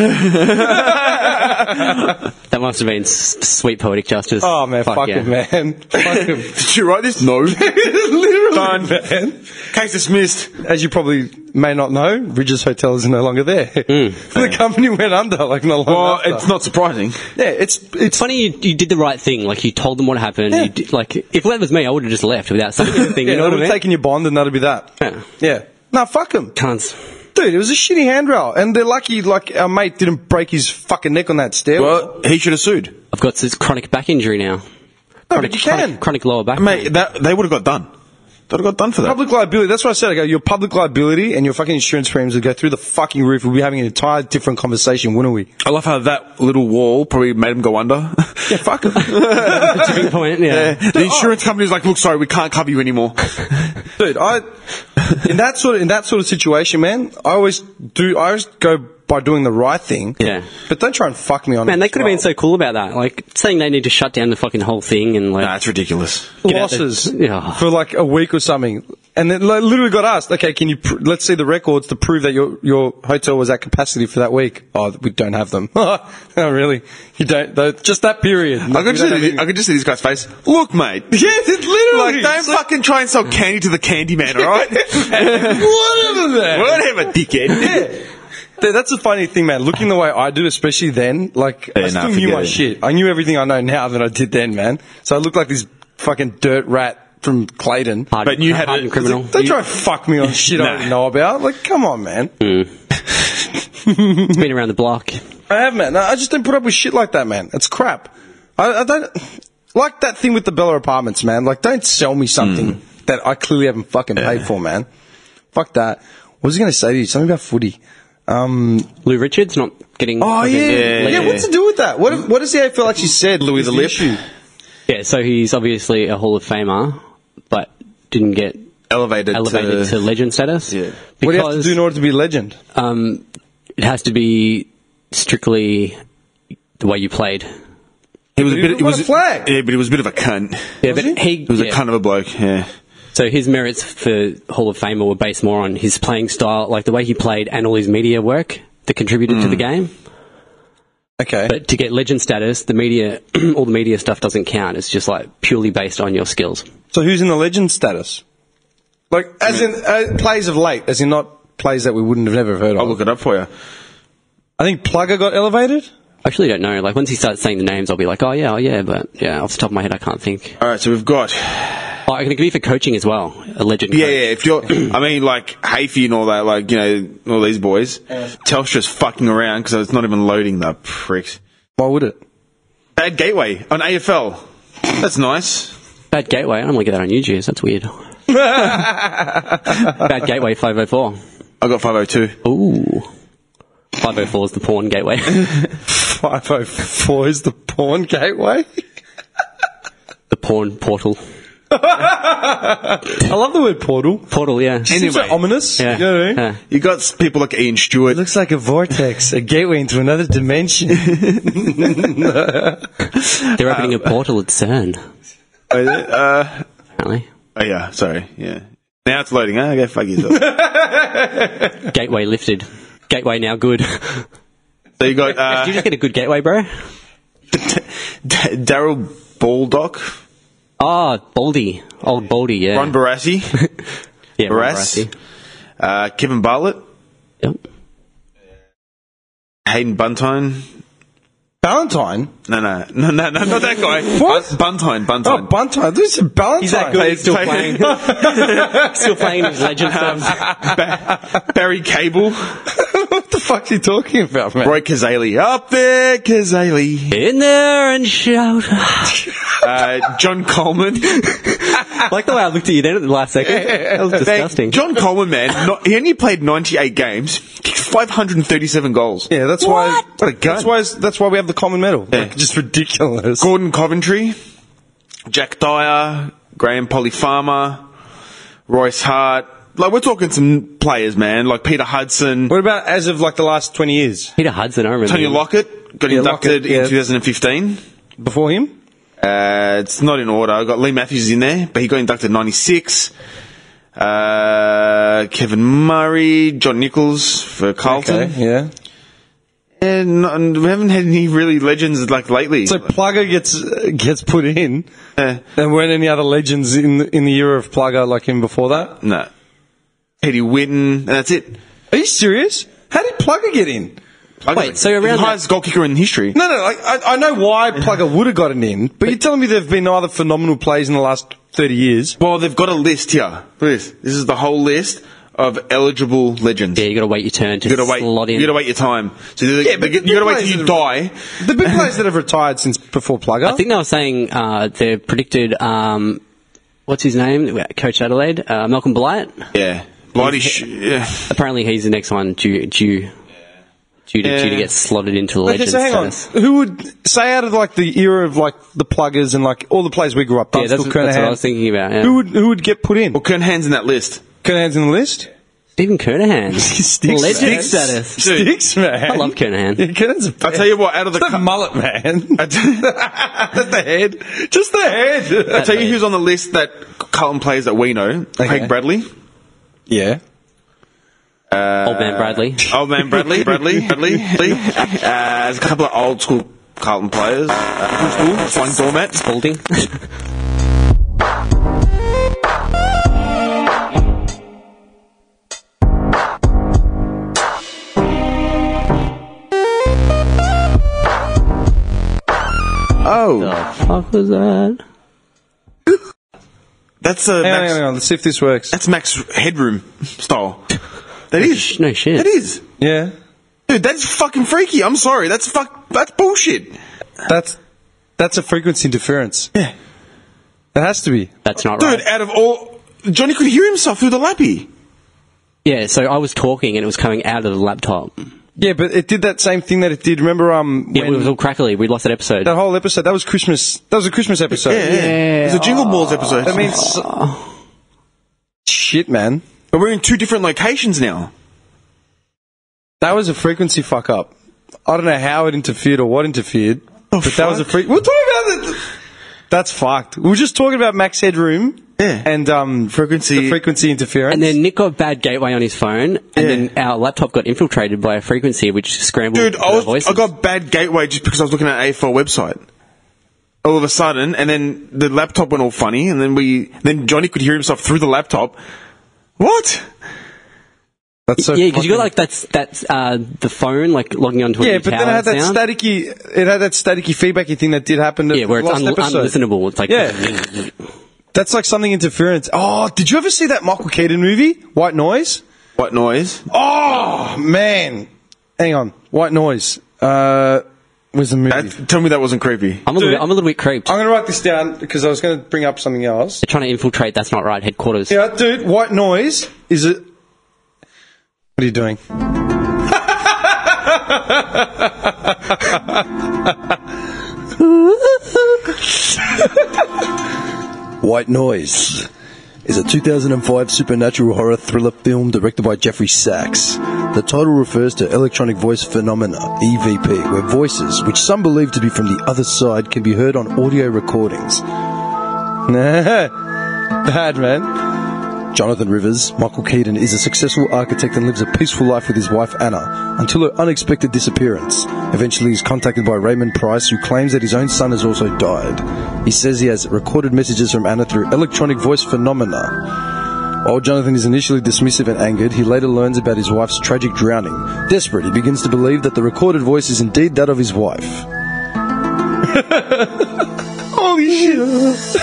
That must have been sweet poetic justice. Oh man, fuck yeah. him, man. Fuck him. Did you write this? No. Literally, Done. man. Case dismissed. As you probably may not know, Ridge's Hotel is no longer there. The company went under, like no longer. Well, after. it's not surprising. Yeah, it's Funny you did the right thing. Like, you told them what happened. Yeah. You did, like, if that was me, I would have just left without saying anything. Yeah, You know I what I would have mean? taken your bond and that'd be that. Yeah. Yeah. No, fuck him. Cunts. Dude, it was a shitty handrail. And they're lucky, like, our mate didn't break his fucking neck on that stairwell. Well, he should have sued. I've got this chronic back injury now. No, but you can. Chronic lower back Mate, pain. they would have got done. They would have got done for that. Public liability, that's what I said. I go, your public liability and your fucking insurance premiums would go through the fucking roof. We'd be having an entire different conversation, wouldn't we? I love how that little wall probably made him go under. Yeah, fuck him. Tipping point, yeah. The insurance company's like, look, sorry, we can't cover you anymore. Dude, in that sort of situation, man, I always go by doing the right thing. Yeah. But don't try and fuck me on Man, it they as could have been well. so cool about that. Like, saying they need to shut down the fucking whole thing and, like... Nah, it's ridiculous. Get out the- losses Yeah. for like a week or something. And then like, literally got asked, okay, can you, let's see the records to prove that your hotel was at capacity for that week. Oh, we don't have them. Oh, really? You don't, though, just that period. I could just see this guy's face. Look, mate. Yeah, it's literally. Like, don't fucking try and sell candy to the candy man, alright? Whatever, man. Whatever, dickhead. Yeah. Dude, that's the funny thing, man. Looking the way I do, especially then, like, I still knew my shit. I knew everything I know now than I did then, man. So I looked like this fucking dirt rat from Clayton. But you had hardened a criminal. Don't try and fuck me on shit I Nah. already know about. Like, come on, man. It's been around the block. I have, man. No, I just don't put up with shit like that, man. It's crap. I don't... Like that thing with the Bella Apartments, man. Like, don't sell me something that I clearly haven't fucking paid for, man. Fuck that. What was I going to say to you? Something about footy. Lou Richards not getting... Oh, yeah. Yeah, what's to do with that? What has the AFL actually said, Louis the Lip? Yeah, so he's obviously a Hall of Famer, but didn't get elevated to legend status. Yeah. What do you have to do in order to be a legend? It has to be strictly the way you played. He was a He bit. won a flag. Yeah, but he was a bit of a cunt. Yeah, but he was a cunt of a bloke. Yeah. So his merits for Hall of Famer were based more on his playing style, like the way he played, and all his media work that contributed to the game. Okay. But to get legend status, the media, all the media stuff doesn't count. It's just like purely based on your skills. So who's in the legend status? Like, as in plays of late, as in not plays that we wouldn't have never heard of. I'll look it up for you. I think Plugger got elevated. I actually don't know. Like, once he starts saying the names, I'll be like, oh yeah, but yeah, off the top of my head, I can't think. All right, so we've got. Oh, I can give you for coaching as well. A legend. Yeah, coach. yeah. If you're, I mean, like Hafey and all that, like all these boys. Telstra's fucking around because it's not even loading. The pricks. Why would it? Bad gateway on AFL. That's nice. Bad gateway. I don't want to get that on UGS. That's weird. Bad gateway 504. I got 502. Ooh. 504 is the porn gateway. 504 is the porn gateway. The porn portal. I love the word portal. Portal, yeah. Seems so ominous. Yeah. You know what I mean? Yeah. You got people like Ian Stewart. It looks like a vortex, a gateway into another dimension. They're opening a portal at CERN. Apparently. Oh yeah, sorry, yeah. Now it's loading. Huh? Okay, fuck yourself. Gateway lifted. Gateway now good. So you got Did you just get a good gateway, bro? Daryl Baldock. Oh, Baldy. Old Baldy, yeah. Ron Barassi. Yeah, Ron Barassi. Barassi. Kevin Bartlett. Yep. Hayden Buntine. Valentine? No, not that guy. What? Buntine. Oh, Buntine. This is Valentine. He's that good. He's still playing. Still playing his legend stuff. Barry Cable. What the fuck's he talking about, man? Roy Kazali. Up there, Kazali. In there and shout. John Coleman. Like the way I looked at you then at the last second. That was disgusting. John Coleman, man, he only played 98 games, kicked 537 goals. Yeah, that's why. What a gun. That's why we have the common medal. Yeah. Like, just ridiculous. Gordon Coventry, Jack Dyer, Graham Polyfarmer, Royce Hart. Like, we're talking some players, man, like Peter Hudson. What about as of like the last 20 years? Peter Hudson, I remember. Tony him. Lockett got inducted Lockett, in 2015. Before him? It's not in order. I got Lee Matthews in there, but he got inducted in 96. Kevin Murray, John Nichols for Carlton. Okay, yeah. And we haven't had any really legends like lately. So Plugger gets put in, and weren't any other legends in the era of Plugger like him before that? No. Eddie Whitten, and that's it. Are you serious? How did Plugger get in? Wait, so around He's the highest goal kicker in history. No, like, I know why Plugger would have gotten in, but you're telling me there have been no other phenomenal plays in the last 30 years? Well, they've got a list here. Look at this. This is the whole list of eligible legends. Yeah, you got to wait your turn to slot in. You got to wait your time. So you got to wait till you die. The big players that have retired since before Plugger. I think they were saying they're predicted. What's his name? Coach Adelaide, Malcolm Blight. Yeah, yeah. Apparently, he's the next one due to get slotted into the legend so hang status. on. Who would say out of like the era of like the Pluggers and like all the players we grew up? Yeah, that's what I was thinking about. Yeah. Who would get put in? Well, Kernhan's in that list. Kernhan's in the list. Stephen Kernahan. Sticks, legend man. status. Sticks, man. I love Kernahan. Yeah, Kernhan's I tell you what, out of the mullet, man. That's the head. Just the head. I tell you who's on the list that Carlton players that we know. Craig Bradley. Yeah. Old man Bradley. Old man Bradley. There's a couple of old school Carlton players. Flying Doormat. Spalding. Oh. The fuck was that? That's Hang on, let's see if this works. That's Max Headroom style. That is. No shit. That is. Yeah. Dude, that's fucking freaky. I'm sorry. That's bullshit. That's a frequency interference. Yeah. It has to be. That's not Dude, right. out of all... Johnny could hear himself through the lappy. Yeah, so I was talking and it was coming out of the laptop. Yeah, but it did that same thing that it did. Remember, Yeah, it was all crackly. We lost that episode. that whole episode. That was Christmas. That was a Christmas episode. Yeah. It was a Jingle Balls episode. That means shit, man. But we're in two different locations now. That was a frequency fuck up. I don't know how it interfered or what interfered, but that was a We're talking about it. That's fucked. We were just talking about Max Headroom. Yeah. And the frequency interference. And then Nick got bad gateway on his phone, and then our laptop got infiltrated by a frequency which scrambled Dude, our voices. I got bad gateway just because I was looking at AFL website. All of a sudden, and then the laptop went all funny, and then Johnny could hear himself through the laptop. What? That's so yeah, because you got like that's the phone like logging onto a yeah, new but tower then it had that sound. staticky feedbacky thing that did happen. Yeah, where it's last episode. unlistenable. It's like That's like something interference. Oh, did you ever see that Michael Keaton movie, White Noise? What noise? Oh man, hang on, White Noise. Was the movie? Tell me that wasn't creepy. I'm a little bit creeped. I'm going to write this down because I was going to bring up something else. They're trying to infiltrate. That's not right. Headquarters. Yeah, dude, White Noise is it? What are you doing? White Noise is a 2005 supernatural horror thriller film directed by Jeffrey Sachs. The title refers to electronic voice phenomena, EVP, where voices, which some believe to be from the other side, can be heard on audio recordings. Bad, man. Jonathan Rivers, Michael Keaton, is a successful architect and lives a peaceful life with his wife Anna until her unexpected disappearance. Eventually he's contacted by Raymond Price, who claims that his own son has also died. He says he has recorded messages from Anna through electronic voice phenomena. While Jonathan is initially dismissive and angered, he later learns about his wife's tragic drowning. Desperate, he begins to believe that the recorded voice is indeed that of his wife. Holy shit.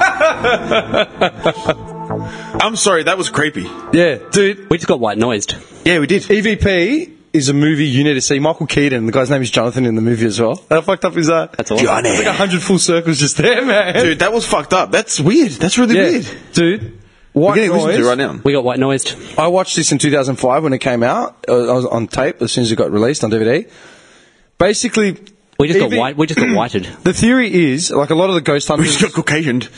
I'm sorry, that was creepy. Yeah, dude. We just got white noised. Yeah, we did. EVP is a movie you need to see. Michael Keaton, the guy's name is Jonathan in the movie as well. How fucked up is that? That's awesome. Johnny. It's like 100 full circles just there, man. Dude, that was fucked up. That's weird. That's really weird. Dude. We're White getting listened noise. to right now. We got white noised. I watched this in 2005 when it came out. I was on tape as soon as it got released on DVD. Basically, We just got white. We just got whited. the theory is, like a lot of the ghost We hunters... just got Caucasianed.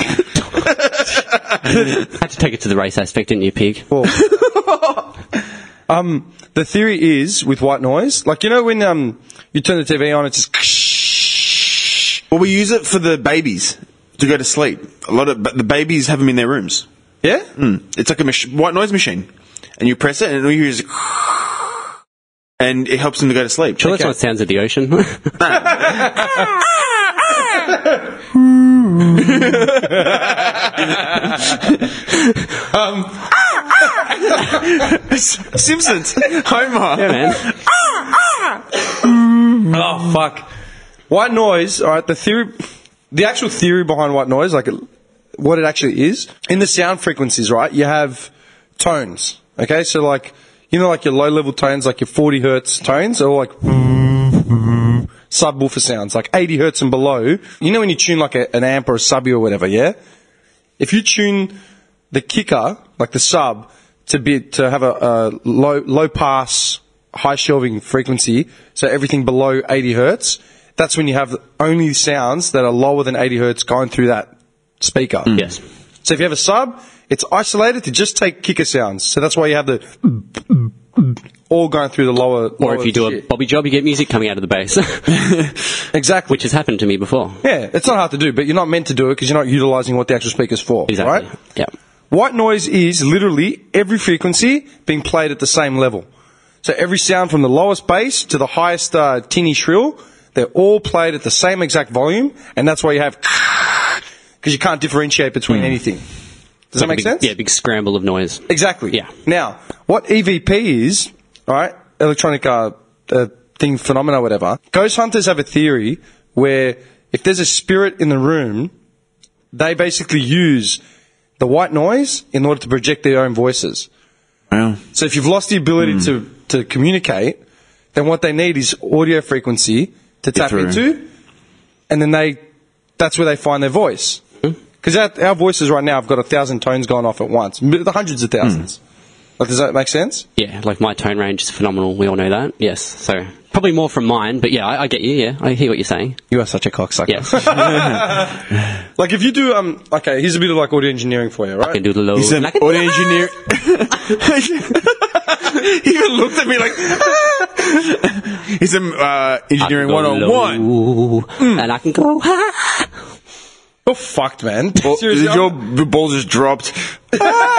Had to take it to the race aspect, didn't you, pig? The theory is, with white noise, like, you know when you turn the TV on, it's just... Well, we use it for the babies to go to sleep. A lot of the babies have them in their rooms. Yeah? It's like a white noise machine, and you press it, and all you hear is, and it helps them to go to sleep. Sure, that's not sounds of the ocean. Simpsons, Homer. Yeah, man. Oh, fuck. White noise, alright, the actual theory behind white noise, like what it actually is, in the sound frequencies, right, you have tones, okay? So, like, you know, like your low-level tones, like your 40 hertz tones, or like subwoofer sounds, like 80 hertz and below. You know when you tune like an amp or a subby or whatever, yeah? If you tune the kicker, like the sub, to have a low pass, high shelving frequency, so everything below 80 hertz, that's when you have only sounds that are lower than 80 hertz going through that speaker. Yes. So if you have a sub, it's isolated to just take kicker sounds. So that's why you have the all going through the lower. Or if you do a bobby job, you get music coming out of the bass. Exactly. Which has happened to me before. Yeah, it's not hard to do, but you're not meant to do it because you're not utilising what the actual speaker's for. Exactly. Right? Yeah. White noise is literally every frequency being played at the same level. So every sound from the lowest bass to the highest tinny shrill, they're all played at the same exact volume, and that's why you have because you can't differentiate between anything. Does that make sense? Yeah, big scramble of noise. Exactly. Yeah. Now, what EVP is, right, electronic thing, phenomena, whatever, ghost hunters have a theory where if there's a spirit in the room, they basically use the white noise in order to project their own voices. Wow. So if you've lost the ability to communicate, then what they need is audio frequency to tap into, and then that's where they find their voice. Because our voices right now have got 1,000 tones going off at once. The hundreds of thousands. Like, does that make sense? Yeah, like my tone range is phenomenal. We all know that. Yes. So probably more from mine, but yeah, I get you. Yeah, I hear what you're saying. You are such a cocksucker. Yes. Like if you do, okay, here's a bit of like audio engineering for you, right? I can do the low. He's an audio engineer. He even looked at me like, he's engineering 101. And I can go. You're fucked, man. Seriously, your balls just dropped. Hang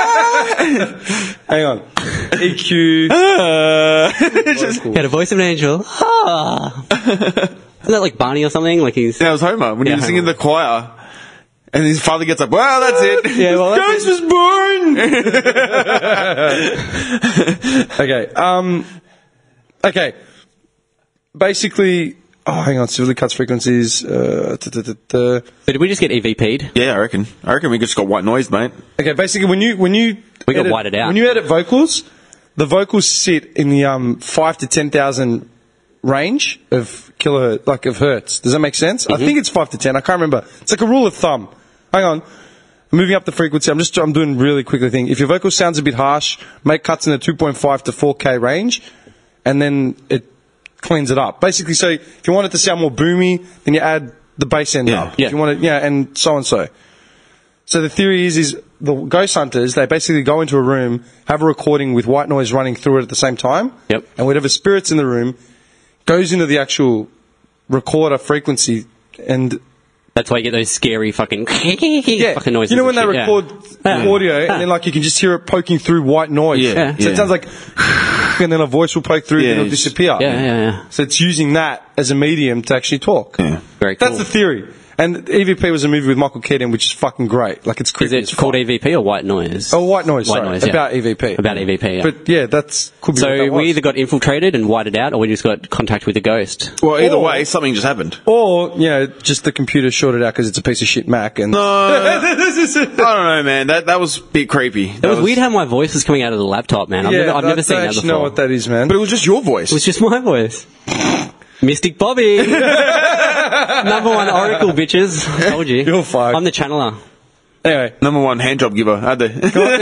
on. EQ. Had a voice of an angel. Isn't that like Barney or something? Like he's. That was Homer when he was singing the choir. And his father gets up, well, that's it. Yeah, well, Ghost was born! Okay. Basically, hang on, severely cuts frequencies. So did we just get EVP'd? Yeah, I reckon we just got white noise, mate. Okay, basically, when you We got whited out. When you edit vocals, the vocals sit in the 5 to 10,000 range of kilohertz, like of hertz. Does that make sense? I think it's 5 to 10. I can't remember. It's like a rule of thumb. Hang on. I'm moving up the frequency. I'm doing really quickly thing. If your vocal sounds a bit harsh, make cuts in the 2.5 to 4K range, and then it cleans it up. Basically, so if you want it to sound more boomy, then you add the bass end up. Yeah. If you want it, and so and so. So the theory is the ghost hunters, they basically go into a room, have a recording with white noise running through it at the same time. Yep. And whatever spirit's in the room goes into the actual recorder frequency and That's why you get those scary fucking Yeah. fucking noises. You know when and they shit, record yeah. audio and then like you can just hear it poking through white noise. Yeah. So it sounds like, and then a voice will poke through Yeah, and it'll it's- disappear. Yeah. So it's using that as a medium to actually talk. Yeah. Very cool. That's the theory. And EVP was a movie with Michael Keaton, which is fucking great. Like, it's Is creepy as it called fuck. EVP or White Noise? Oh, White Noise, White sorry. Noise, yeah. About EVP. About EVP, yeah. But, yeah, that's... Could be what So that was. we either got infiltrated and whited out, or we just got contact with a ghost. Well, either Or- way, something just happened. Or, you know, just the computer shorted out because it's a piece of shit Mac. And No, I don't know, man. That was a bit creepy. It was weird how my voice was coming out of the laptop, man. I've never seen that before. know what that is, man. But it was just your voice. It was just my voice. Mystic Bobby. Number one Oracle, bitches. Told you. You're fucked. I'm the channeler. Anyway, Number one hand job giver, aren't they?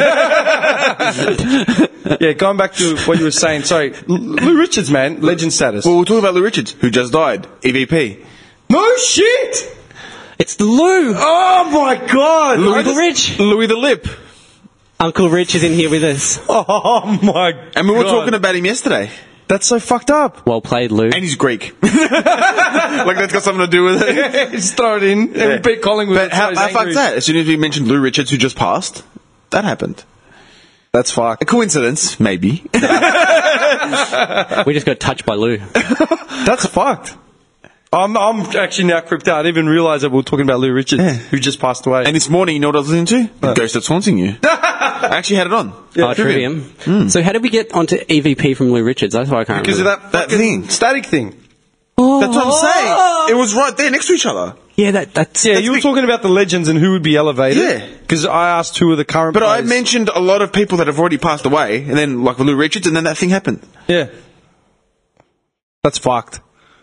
yeah, going back to what you were saying. Sorry, Lou Richards, man, legend status. Well, we're talking about Lou Richards, who just died. EVP. No shit! It's the Lou. Oh my god! Uncle Rich. Louis the Lip. Uncle Rich is in here with us. Oh my god. And we were talking about him yesterday. That's so fucked up. Well played, Lou. And he's Greek. Like, that's got something to do with it. Just throw it in. And beat Collingwood. But how fuck's that? As soon as we mentioned Lou Richards, who just passed, that happened. That's fucked. A coincidence, maybe. We just got touched by Lou. That's fucked. I'm actually now creeped out. I didn't even realise that we were talking about Lou Richards, who just passed away. And this morning, you know what I was listening to? The Ghost That's Haunting You. I actually had it on. Trivium. So how did we get onto EVP from Lou Richards? That's why I can't Because of remember. that thing. static thing. That's what I'm saying. It was right there next to each other. Yeah, that's... Yeah, you were talking about the legends and who would be elevated. Yeah. Because I asked who are the current But I players. mentioned a lot of people that have already passed away, and then, like, Lou Richards, and then that thing happened. Yeah. That's fucked.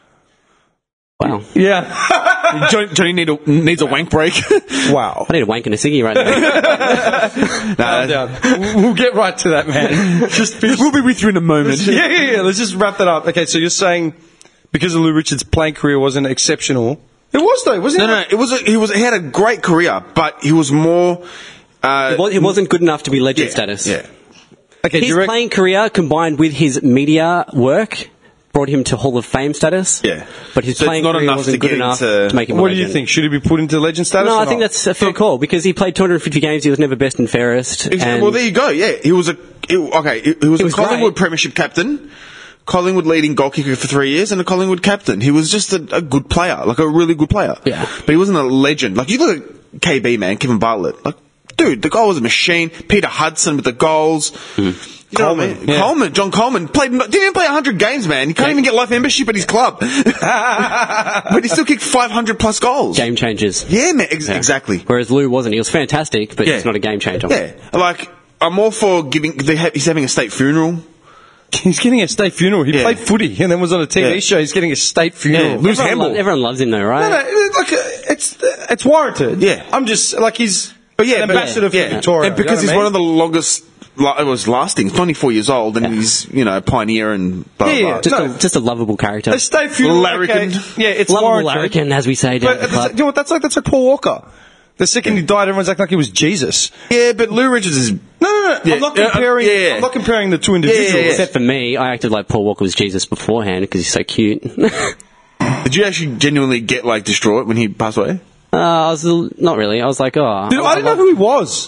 Wow. Yeah. Johnny needs a wank break. Wow. I need a wank and a ciggy right now. Calm down. We'll get right to that, man. We'll be with you in a moment. Yeah. Let's just wrap that up. Okay, so you're saying because of Lou Richards' playing career wasn't exceptional. It was though, wasn't it? No. He had a great career, but he was more. It wasn't good enough to be legend Yeah, status. yeah. Okay, His playing career combined with his media work brought him to Hall of Fame status. Yeah. But his So it's playing not career enough wasn't to good get enough into- to make him a What do legend. you think? Should he be put into legend status? No, or I think not? that's a fair call because he played 250 games. He was never best and fairest. And Well, there you go. Yeah, he was he was a was Collingwood great. premiership captain, Collingwood leading goal kicker for 3 years, and a Collingwood captain. He was just a good player, like a really good player. Yeah. But he wasn't a legend. Like, you look at KB, man, Kevin Bartlett. Like, dude, the guy was a machine. Peter Hudson with the goals. You know what I mean? yeah. John Coleman didn't even play 100 games, man. He can't even get life membership at his club. But he still kicked 500 plus goals. game changers. Yeah, man, Yeah. exactly. Whereas Lou wasn't. He was fantastic, but Yeah. he's not a game changer. Yeah, like, I'm all for he's having a state funeral. He's getting a state funeral. He Yeah. played footy and then was on a TV Yeah. show. He's getting a state funeral. Lou's handball. Everyone loves him though, right? No, like it's warranted. Yeah. I'm just like he's But yeah, an ambassador for yeah. Victoria. And because he's one of the longest, it was lasting. He's 24 years old, and he's a pioneer and blah blah. Yeah, blah. No. Just a lovable character. a state funeral. Larrikin. Okay. Yeah, it's Lovable warranted. larrikin, as we say down But at the you club. know what? That's like Paul Walker. The second he died, everyone's acting like he was Jesus. Yeah, but Lou Richards is. No. Yeah. I'm not comparing. Yeah. I'm not comparing the two individuals. Yeah. Except for me, I acted like Paul Walker was Jesus beforehand because he's so cute. Did you actually genuinely get distraught when he passed away? I was not really. I was like, oh. Dude, I didn't know who he was.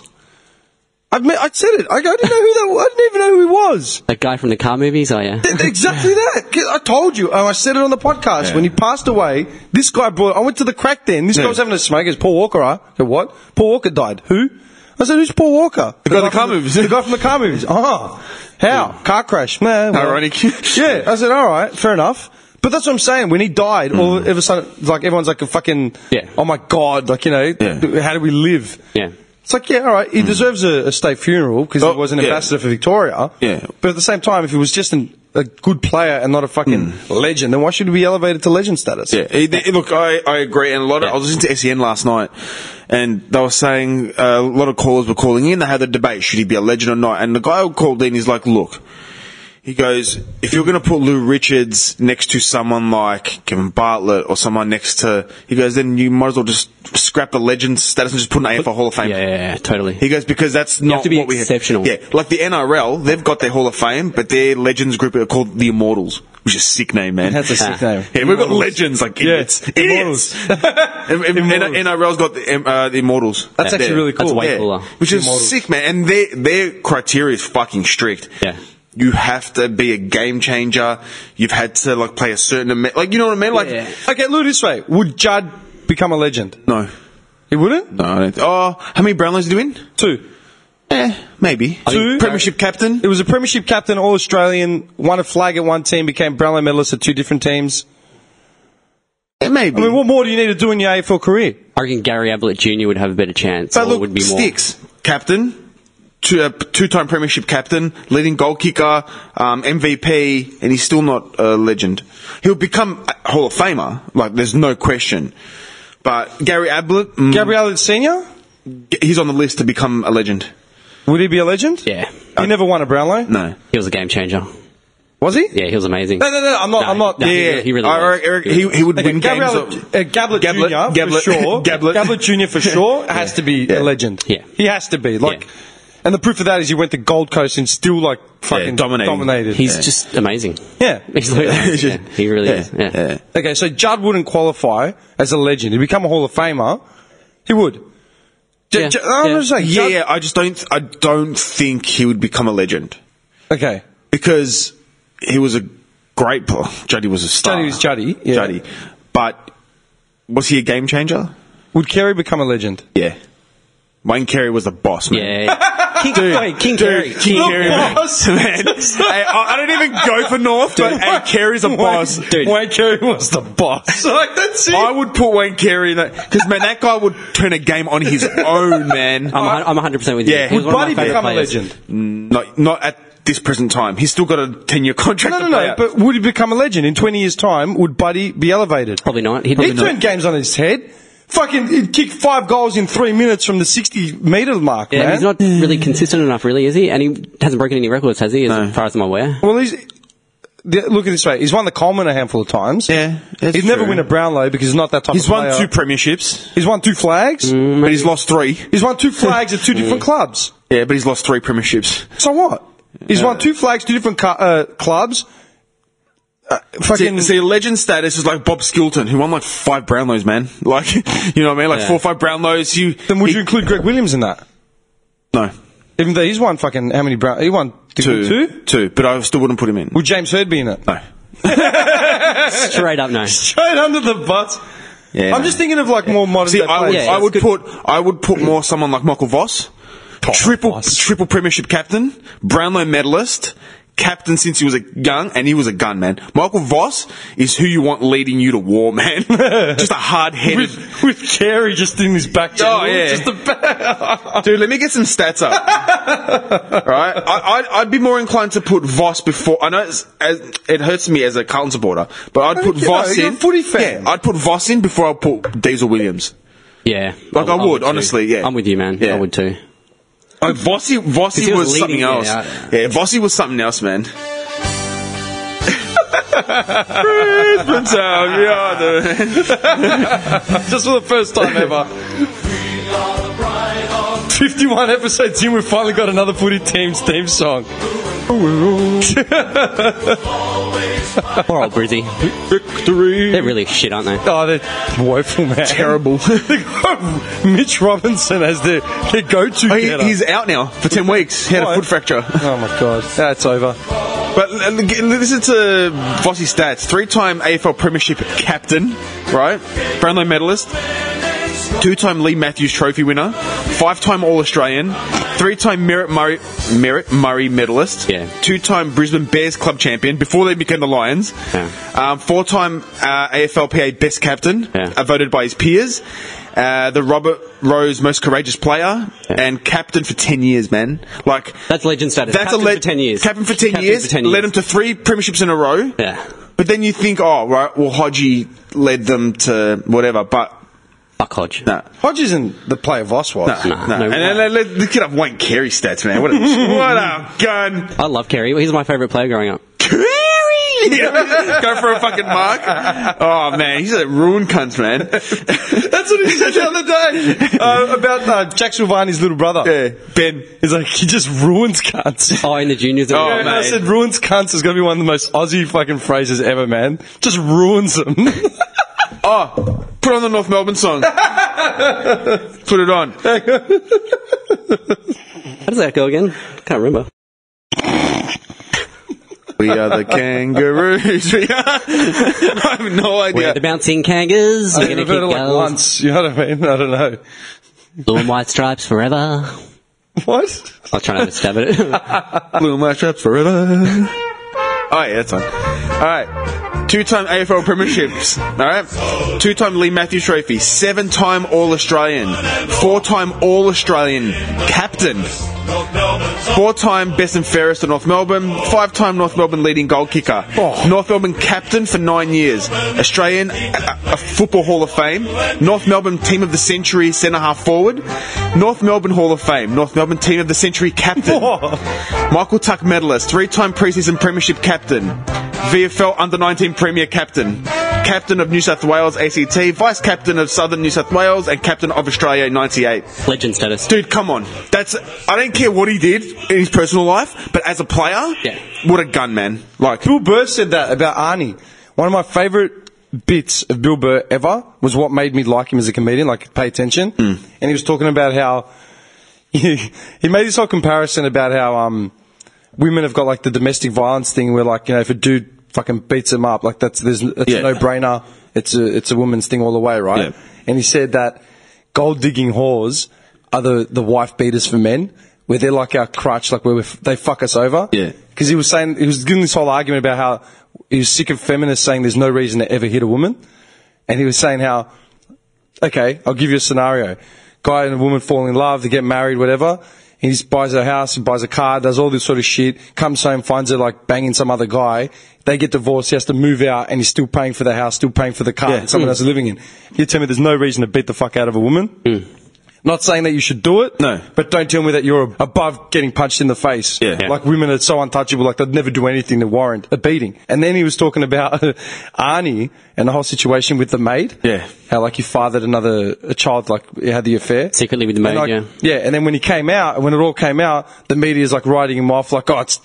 I said it. I didn't know who that was. I didn't even know who he was. That guy from the car movies, oh yeah. Exactly that. 'Cause I told you. I said it on the podcast. Yeah. When he passed away, this guy I went to the crack den. This guy was having a smoke. It's Paul Walker, right? I said, what? Paul Walker died. Who? I said, who's Paul Walker? The guy in the guy car from movies. The guy from the car movies. Oh. How? Car crash. Nah, well. Ironic. Yeah. I said, all right, fair enough. But that's what I'm saying. When he died, all of a sudden, everyone's like a fucking, Yeah. oh my God, how do we live? Yeah. It's like, yeah, all right, he deserves a state funeral because he was an ambassador for Victoria. Yeah. But at the same time, if he was just a good player and not a fucking legend, then why should he be elevated to legend status? Yeah, look, I agree, and I was listening to SEN last night, and they were saying a lot of callers were calling in. They had the debate: should he be a legend or not? And the guy who called in, he's like, "Look," he goes, "if you're going to put Lou Richards next to someone like Kevin Bartlett or someone next to," he goes, "then you might as well just scrap the legend status and just put an AFL Hall of Fame." Yeah, totally. He goes, because that's not have to be what we have. exceptional. Yeah, like the NRL, they've got their Hall of Fame, but their legends group are called the Immortals. which is a sick name, man. That's a sick name. Yeah, we've got legends like idiots. Immortals. NRL's got the Immortals. That's actually really cool. That's way cooler. Which is sick, man. And their criteria is fucking strict. Yeah. You have to be a game changer. You've had to like play a certain amount. Like, you know what I mean? Like, Okay, look this way. Would Judd become a legend? no. He wouldn't? No, I don't. Oh, how many Brownlows did he win? 2. Maybe. 2. Premiership captain? It was a premiership captain, All-Australian, won a flag at one team, became Brownlow medalist at 2 different teams. Yeah, maybe. I mean, what more do you need to do in your AFL career? I reckon Gary Ablett Jr. would have a better chance. But or look, would be more. Sticks, captain, two-time premiership captain, leading goal kicker, MVP, and he's still not a legend. He'll become a Hall of Famer, like, there's no question. But Gary Ablett... Gary Ablett Sr.? He's on the list to become a legend. Would he be a legend? Yeah. He never won a Brownlow? No. He was a game changer. Was he? Yeah, he was amazing. No, I'm not. No, he really was. He would win games. Gablett Jr. for sure. Gablett Jr. for sure has to be a legend. Yeah. He has to be. Like, and the proof of that is he went to Gold Coast and still, like, fucking dominated. He's just amazing. Yeah. He's like, he really is. Yeah. Okay, so Judd wouldn't qualify as a legend. He'd become a Hall of Famer. He would. Yeah. I just don't think he would become a legend. Okay. Because he was a great player. Juddy was a star. Juddy was Juddy. Yeah. Juddy. But was he a game changer? Would Carey become a legend? Yeah. Wayne Carey was the boss, man. Yeah. King Carey. King Carey, man. Hey, I don't even go for North, but hey, Carey's a boss. Dude. Wayne Carey was the boss. Like, that's it. I would put Wayne Carey in that, because, man, that guy would turn a game on his own, man. I'm 100% with you. Yeah. Would Buddy become a legend? Not at this present time. He's still got a 10-year contract to play out. But would he become a legend? In 20 years' time, would Buddy be elevated? Probably not. He'd turn games on his head. Fucking, he'd kick 5 goals in 3 minutes from the 60-metre mark, man. He's not really consistent enough, really, is he? And he hasn't broken any records, has he, as far as I'm aware? Well, look at this way. He's won the Coleman a handful of times. Yeah, he's never won a Brownlow because he's not that type of player. He's won 2 premierships. He's won 2 flags. But he's lost 3. He's won 2 flags at 2 different clubs. Yeah, but he's lost 3 premierships. So what? He's won 2 flags, 2 different clubs. See, legend status is like Bob Skilton, who won like 5 Brownlows, man. Like, you know what I mean? Like 4 or 5 Brownlows. Then would you include Greg Williams in that? No. Even though he's won fucking how many Brown? He won 2, but I still wouldn't put him in. Would James Hird be in it? No. Straight up, no. Straight under the butt. Yeah. I'm just thinking of like more modern. See, I would put more someone like Michael Voss, triple premiership captain, Brownlow medalist. Captain since he was young, and he was a gun, man. Michael Voss is who you want leading you to war, man. Just a hard-headed... With Carey just in his back channel. Oh, yeah. Dude, let me get some stats up. Right? I'd be more inclined to put Voss before... I know it hurts me as a Carlton supporter, but I'd put Voss in... You're a footy fan. Yeah, I'd put Voss in before I put Diesel Williams. Yeah. Like, I would, honestly, yeah. I'm with you, man. Yeah. I would too. Like Vossi was something else. Yeah, Vossi was something else, man. Just for the first time ever. 51 episodes in, we've finally got another footy team's theme song. Poor old Brizzy. Victory. They're really shit, aren't they? Oh, they're woeful, man. Terrible. They got Mitch Robinson as their go-to getter. He's out now for 10 weeks. He had a foot fracture. Oh, my God. That's over. But listen to Vossi's stats. 3-time AFL Premiership captain, right? Brownlow medalist. 2-time Lee Matthews Trophy winner, 5-time All-Australian, 3-time Merritt Murray medalist, 2-time Brisbane Bears club champion before they became the Lions, 4-time AFLPA best captain, voted by his peers, the Robert Rose most courageous player, and captain for 10 years, man. Like, that's legend status. That's captain for 10 years. Captain for 10 years, led him to 3 premierships in a row. Yeah. But then you think, oh, right, well, Hodgie led them to whatever, but... Fuck Hodge. No. Hodge isn't the player Voss was. No. And look at Wayne Carey stats, man. What a gun. I love Carey. He's my favourite player growing up. Carey! Go for a fucking mark. Oh, man, he's a ruined cunt, man. That's what he said the other day about Jack Silvani's little brother. Yeah, Ben. He's like, he just ruins cunts. Oh, in the juniors. Oh, And I mate. said ruins cunts is going to be one of the most Aussie fucking phrases ever, man. Just ruins them. Oh, put on the North Melbourne song. Put it on. How does that go again? Can't remember. We are the kangaroos. We are. I have no We're idea. the bouncing kangas. We're going to I've heard kick it like goals. once. You know what I mean? I don't know. Blue and white stripes forever. What? I was trying to stab it. Blue my straps forever. Oh, yeah, that's on. Alright. 2-time AFL premierships. Alright. 2-time Lee Matthews Trophy. 7-time All-Australian. 4-time All-Australian captain. 4-time best and fairest at North Melbourne. 5-time North Melbourne leading goal kicker. North Melbourne captain for 9 years. Australian a Football Hall of Fame. North Melbourne Team of the Century centre half forward. North Melbourne Hall of Fame. North Melbourne Team of the Century captain. Michael Tuck medalist. 3-time preseason premiership captain. VFL Under-19 Premier captain. Captain of New South Wales ACT. Vice captain of Southern New South Wales and captain of Australia in 98. Legend status. Dude, come on. I don't care what he did in his personal life, but as a player, Yeah. what a gun, man. Like, Bill Burr said that about Arnie. One of my favourite bits of Bill Burr ever was what made me like him as a comedian, like pay attention. And he was talking about how he made this whole comparison about how women have got like the domestic violence thing where, like, you know, if a dude fucking beats them up, like it's a no-brainer. It's a woman's thing all the way, right? Yeah. And he said that gold digging whores are the wife beaters for men, where they're like our crutch, like where they fuck us over. Yeah. Because he was giving this whole argument about how he was sick of feminists saying there's no reason to ever hit a woman, and he was saying how, okay, I'll give you a scenario: guy and a woman fall in love, they get married, whatever. He just buys a house, he buys a car, does all this sort of shit, comes home, finds her like banging some other guy. They get divorced, he has to move out, and he's still paying for the house, still paying for the car that someone else is living in. You tell me there's no reason to beat the fuck out of a woman? Not saying that you should do it, No. but don't tell me that you're above getting punched in the face. Yeah. Yeah. Like women are so untouchable, like they'd never do anything to warrant a beating. And then he was talking about Arnie and the whole situation with the maid. Yeah. How like he fathered a child, like he had the affair. Secretly with the maid, And, like, yeah. Yeah, and then when he came out, when it all came out, the media's like writing him off, like, oh, it's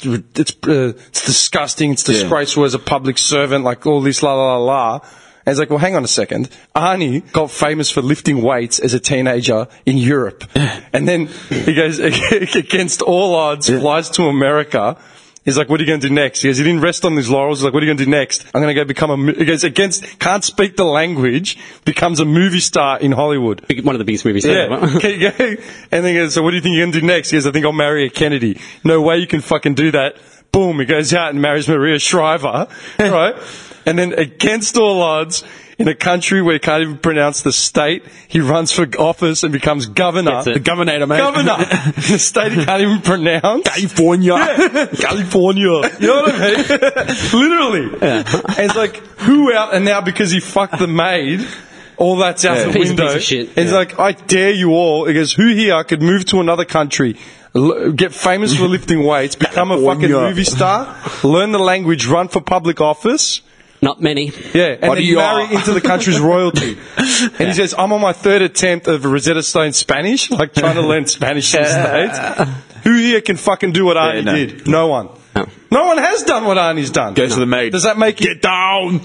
disgusting, it's disgraceful as a public servant, like all this la la la la. And he's like, well, hang on a second. Arnie got famous for lifting weights as a teenager in Europe. And then he goes, against all odds, flies to America. He's like, what are you going to do next? He goes, he didn't rest on his laurels. He's like, what are you going to do next? I'm going to go become he goes, can't speak the language, becomes a movie star in Hollywood. One of the biggest movies ever. Okay, and then he goes, so what do you think you're going to do next? He goes, I think I'll marry a Kennedy. No way you can fucking do that. Boom, he goes out and marries Maria Shriver, right? And then against all odds, in a country where he can't even pronounce the state, he runs for office and becomes governor. the governor, mate. Governor! In a state he can't even pronounce. California. California. You know what I mean? Literally. And it's like, who out, and now because he fucked the maid, all that's out the He's a window. piece of shit. And he's like, I dare you all. He goes, who here could move to another country, get famous for lifting weights, become a fucking movie star, learn the language, run for public office? Not many. Yeah, and then marry into the country's royalty. And he says, I'm on my third attempt of Rosetta Stone Spanish, like trying to learn Spanish in the States. Who here can fucking do what Arnie did? No one. No one has done what Arnie's done. Go to the maid. Does that make him... Get down!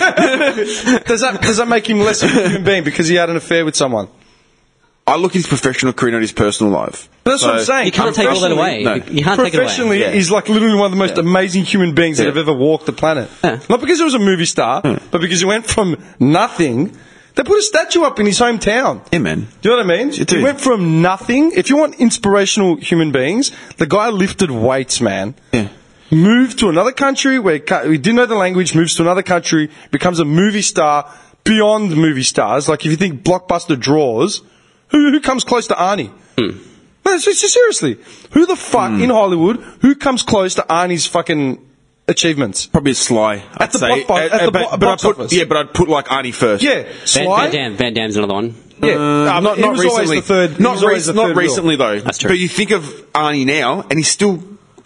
Yeah. Does that make him less of a human being because he had an affair with someone? I look at his professional career, not his personal life. But that's what I'm saying. You can't take all that away. No. You can't take it away. Professionally, he's like literally one of the most amazing human beings that have ever walked the planet. Not because he was a movie star, but because he went from nothing. They put a statue up in his hometown. Yeah, man. Do you know what I mean? He went from nothing. If you want inspirational human beings, the guy lifted weights, man. Yeah. Moved to another country where he didn't know the language, moves to another country, becomes a movie star beyond movie stars. Like if you think blockbuster draws, who comes close to Arnie? No, seriously. Who the fuck in Hollywood, who comes close to Arnie's fucking achievements? Probably Sly. At the box office. Yeah, but I'd put like Arnie first. Yeah, Sly. Van Damme's another one. Yeah, not was always recently. the third. Not recently though. That's true. But you think of Arnie now, and he's still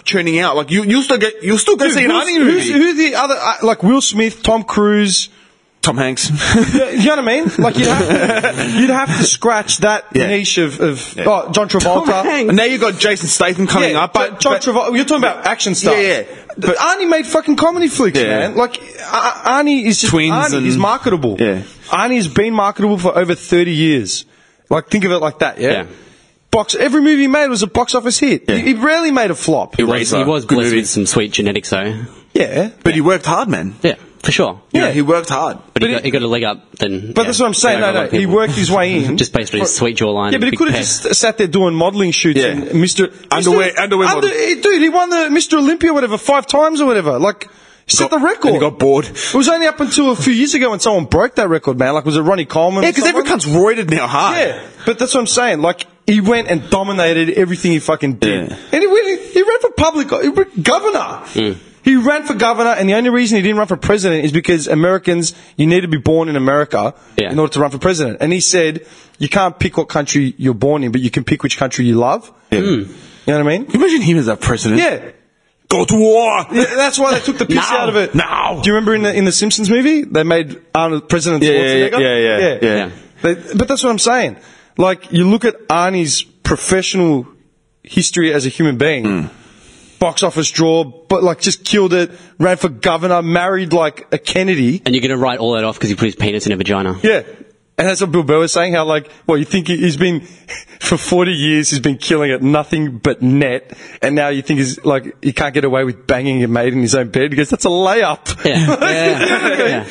churning out. Like you'll still go see an Arnie movie. Who's the other, like Will Smith, Tom Cruise, Tom Hanks. you know what I mean? Like you'd have to scratch that niche of John Travolta. And now you've got Jason Statham coming up. But John Travolta, you're talking about action stars. Yeah. But Arnie made fucking comedy flicks, man. Like Arnie is just Twins Arnie is marketable. Yeah. Arnie's been marketable for over 30 years. Like think of it like that, yeah. Every movie he made was a box office hit. Yeah. He rarely made a flop. He was blessed with some sweet genetics, though. Yeah, but he worked hard, man. Yeah, for sure. Yeah, he worked hard. But he got a leg up then. But that's what I'm saying. No, he worked his way in. Just based on his sweet jawline. Yeah, but he could have just sat there doing modelling shoots and Mr. Underwear model. Dude, he won the Mr. Olympia, whatever, 5 times or whatever. Like, he set the record. And he got bored. It was only up until a few years ago when someone broke that record, man. Like, was it Ronnie Coleman? Yeah, because every cunt's roided now hard. Yeah, but that's what I'm saying. Like, he went and dominated everything he fucking did. And he ran for governor. He ran for governor, and the only reason he didn't run for president is because Americans, you need to be born in America in order to run for president. And he said, you can't pick what country you're born in, but you can pick which country you love. Yeah. You know what I mean? Imagine him as that president. Yeah. Go to war! Yeah, that's why they took the piss out of it. No! Do you remember in the Simpsons movie? They made Arnold President Schwarzenegger? Yeah. But that's what I'm saying. Like, you look at Arnie's professional history as a human being. Box office draw, but like just killed it, ran for governor, married like a Kennedy. And you're going to write all that off because he put his penis in a vagina. Yeah. And that's what Bill Burr was saying, how like, you think he's been, for 40 years, he's been killing it, nothing but net, and now you think he's like, he can't get away with banging a maid in his own bed because that's a layup. Yeah.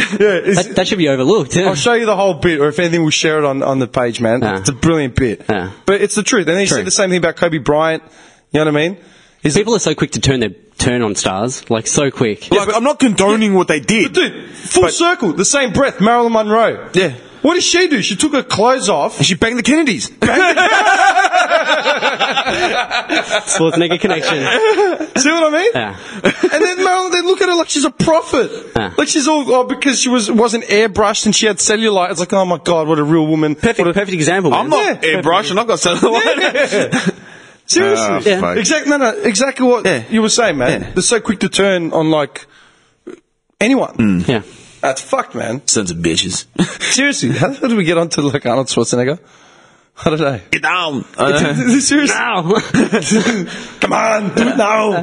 That should be overlooked. I'll show you the whole bit, or if anything, we'll share it on the page, man. It's a brilliant bit. But it's the truth. And then he said the same thing about Kobe Bryant, you know what I mean? People are so quick to turn on stars, like so quick. Like, I'm not condoning what they did. But dude, full circle, the same breath, Marilyn Monroe. Yeah. What did she do? She took her clothes off. And she banged the Kennedys. Schwarzenegger connection. See what I mean? Yeah. And then Marilyn, they look at her like she's a prophet. Like she's all, because she wasn't airbrushed and she had cellulite. It's like, oh my God, what a real woman. Perfect example, man. I'm not airbrushed and I've got cellulite. Seriously. Exactly what you were saying, man. They're so quick to turn on, like, anyone. Yeah. That's fucked, man. Sons of bitches. Seriously, how did we get onto, like, Arnold Schwarzenegger? I don't know. Get down. Seriously? Now. Come on, do it now.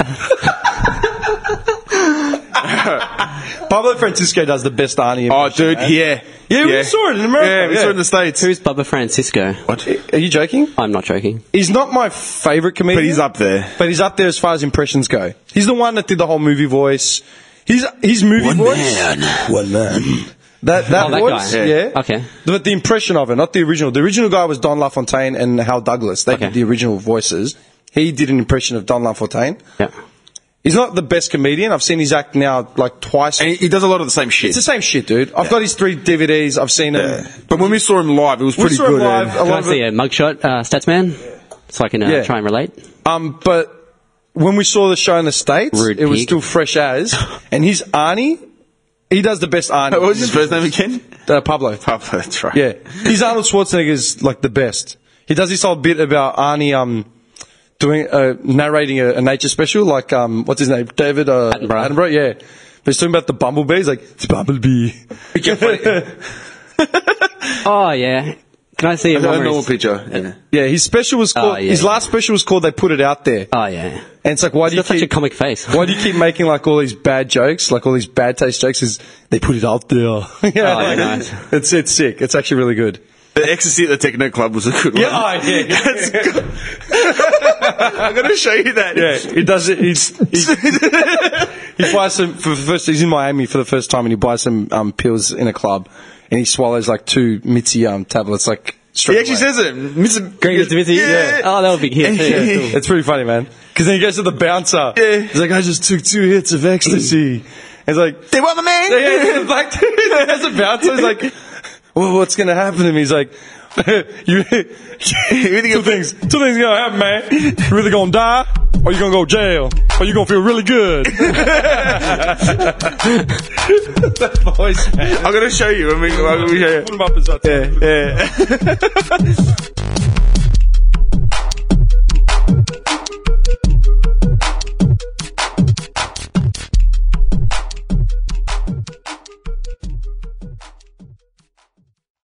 Pablo Francisco does the best Arnie impression. Oh, dude, man. Yeah, we saw it in America. Yeah, we saw it in the States. Who's Bubba Francisco? What? Are you joking? I'm not joking. He's not my favourite comedian. But he's up there. But he's up there as far as impressions go. He's the one that did the whole movie voice. His movie voice. One man. That voice, guy. yeah. Okay. But the impression of it, not the original. The original guy was Don LaFontaine and Hal Douglas. They did the original voices. He did an impression of Don LaFontaine. Yeah. He's not the best comedian. I've seen his act now like twice. And he does a lot of the same shit. It's the same shit, dude. I've got his 3 DVDs. I've seen him. But when we saw him live, it was pretty good. Can I see a mugshot, Statsman? So I can try and relate. But when we saw the show in the States, it was still fresh as. And his Arnie, he does the best Arnie. What was his first name again? Pablo. Pablo, that's right. Yeah. His Arnold Schwarzenegger is like the best. He does this whole bit about Arnie, narrating a nature special, like, what's his name? David, Attenborough, yeah. But he's talking about the bumblebee. He's like, it's a bumblebee. Oh, yeah. Can I see a normal picture? Yeah, his special was called, his last special was called They Put It Out There. Oh, yeah. And it's like, why do you keep such a comic face? Why do you keep making like all these bad jokes, like all these bad taste jokes? Is they put it out there? Nice. It's sick. It's actually really good. The Ecstasy at the Techno Club was a good one. Yeah, That's good. I'm going to show you that. Yeah, he does it. He buys some, he's in Miami for the first time and he buys some pills in a club and he swallows like 2 Mitzi tablets like straight He actually says it. Mitzi? Yeah. Oh, that would be hit. Yeah. It's pretty funny, man. Because then he goes to the bouncer. Yeah. He's like, I just took 2 hits of ecstasy. He's like, they want my man? Yeah, the black dude. There's a bouncer. He's like, well, what's going to happen to me? He's like, two things going to happen, man. You're either going to die or you're going to go to jail or you're going to feel really good. That voice, man. I'm going to show you. Put him up as that. Yeah.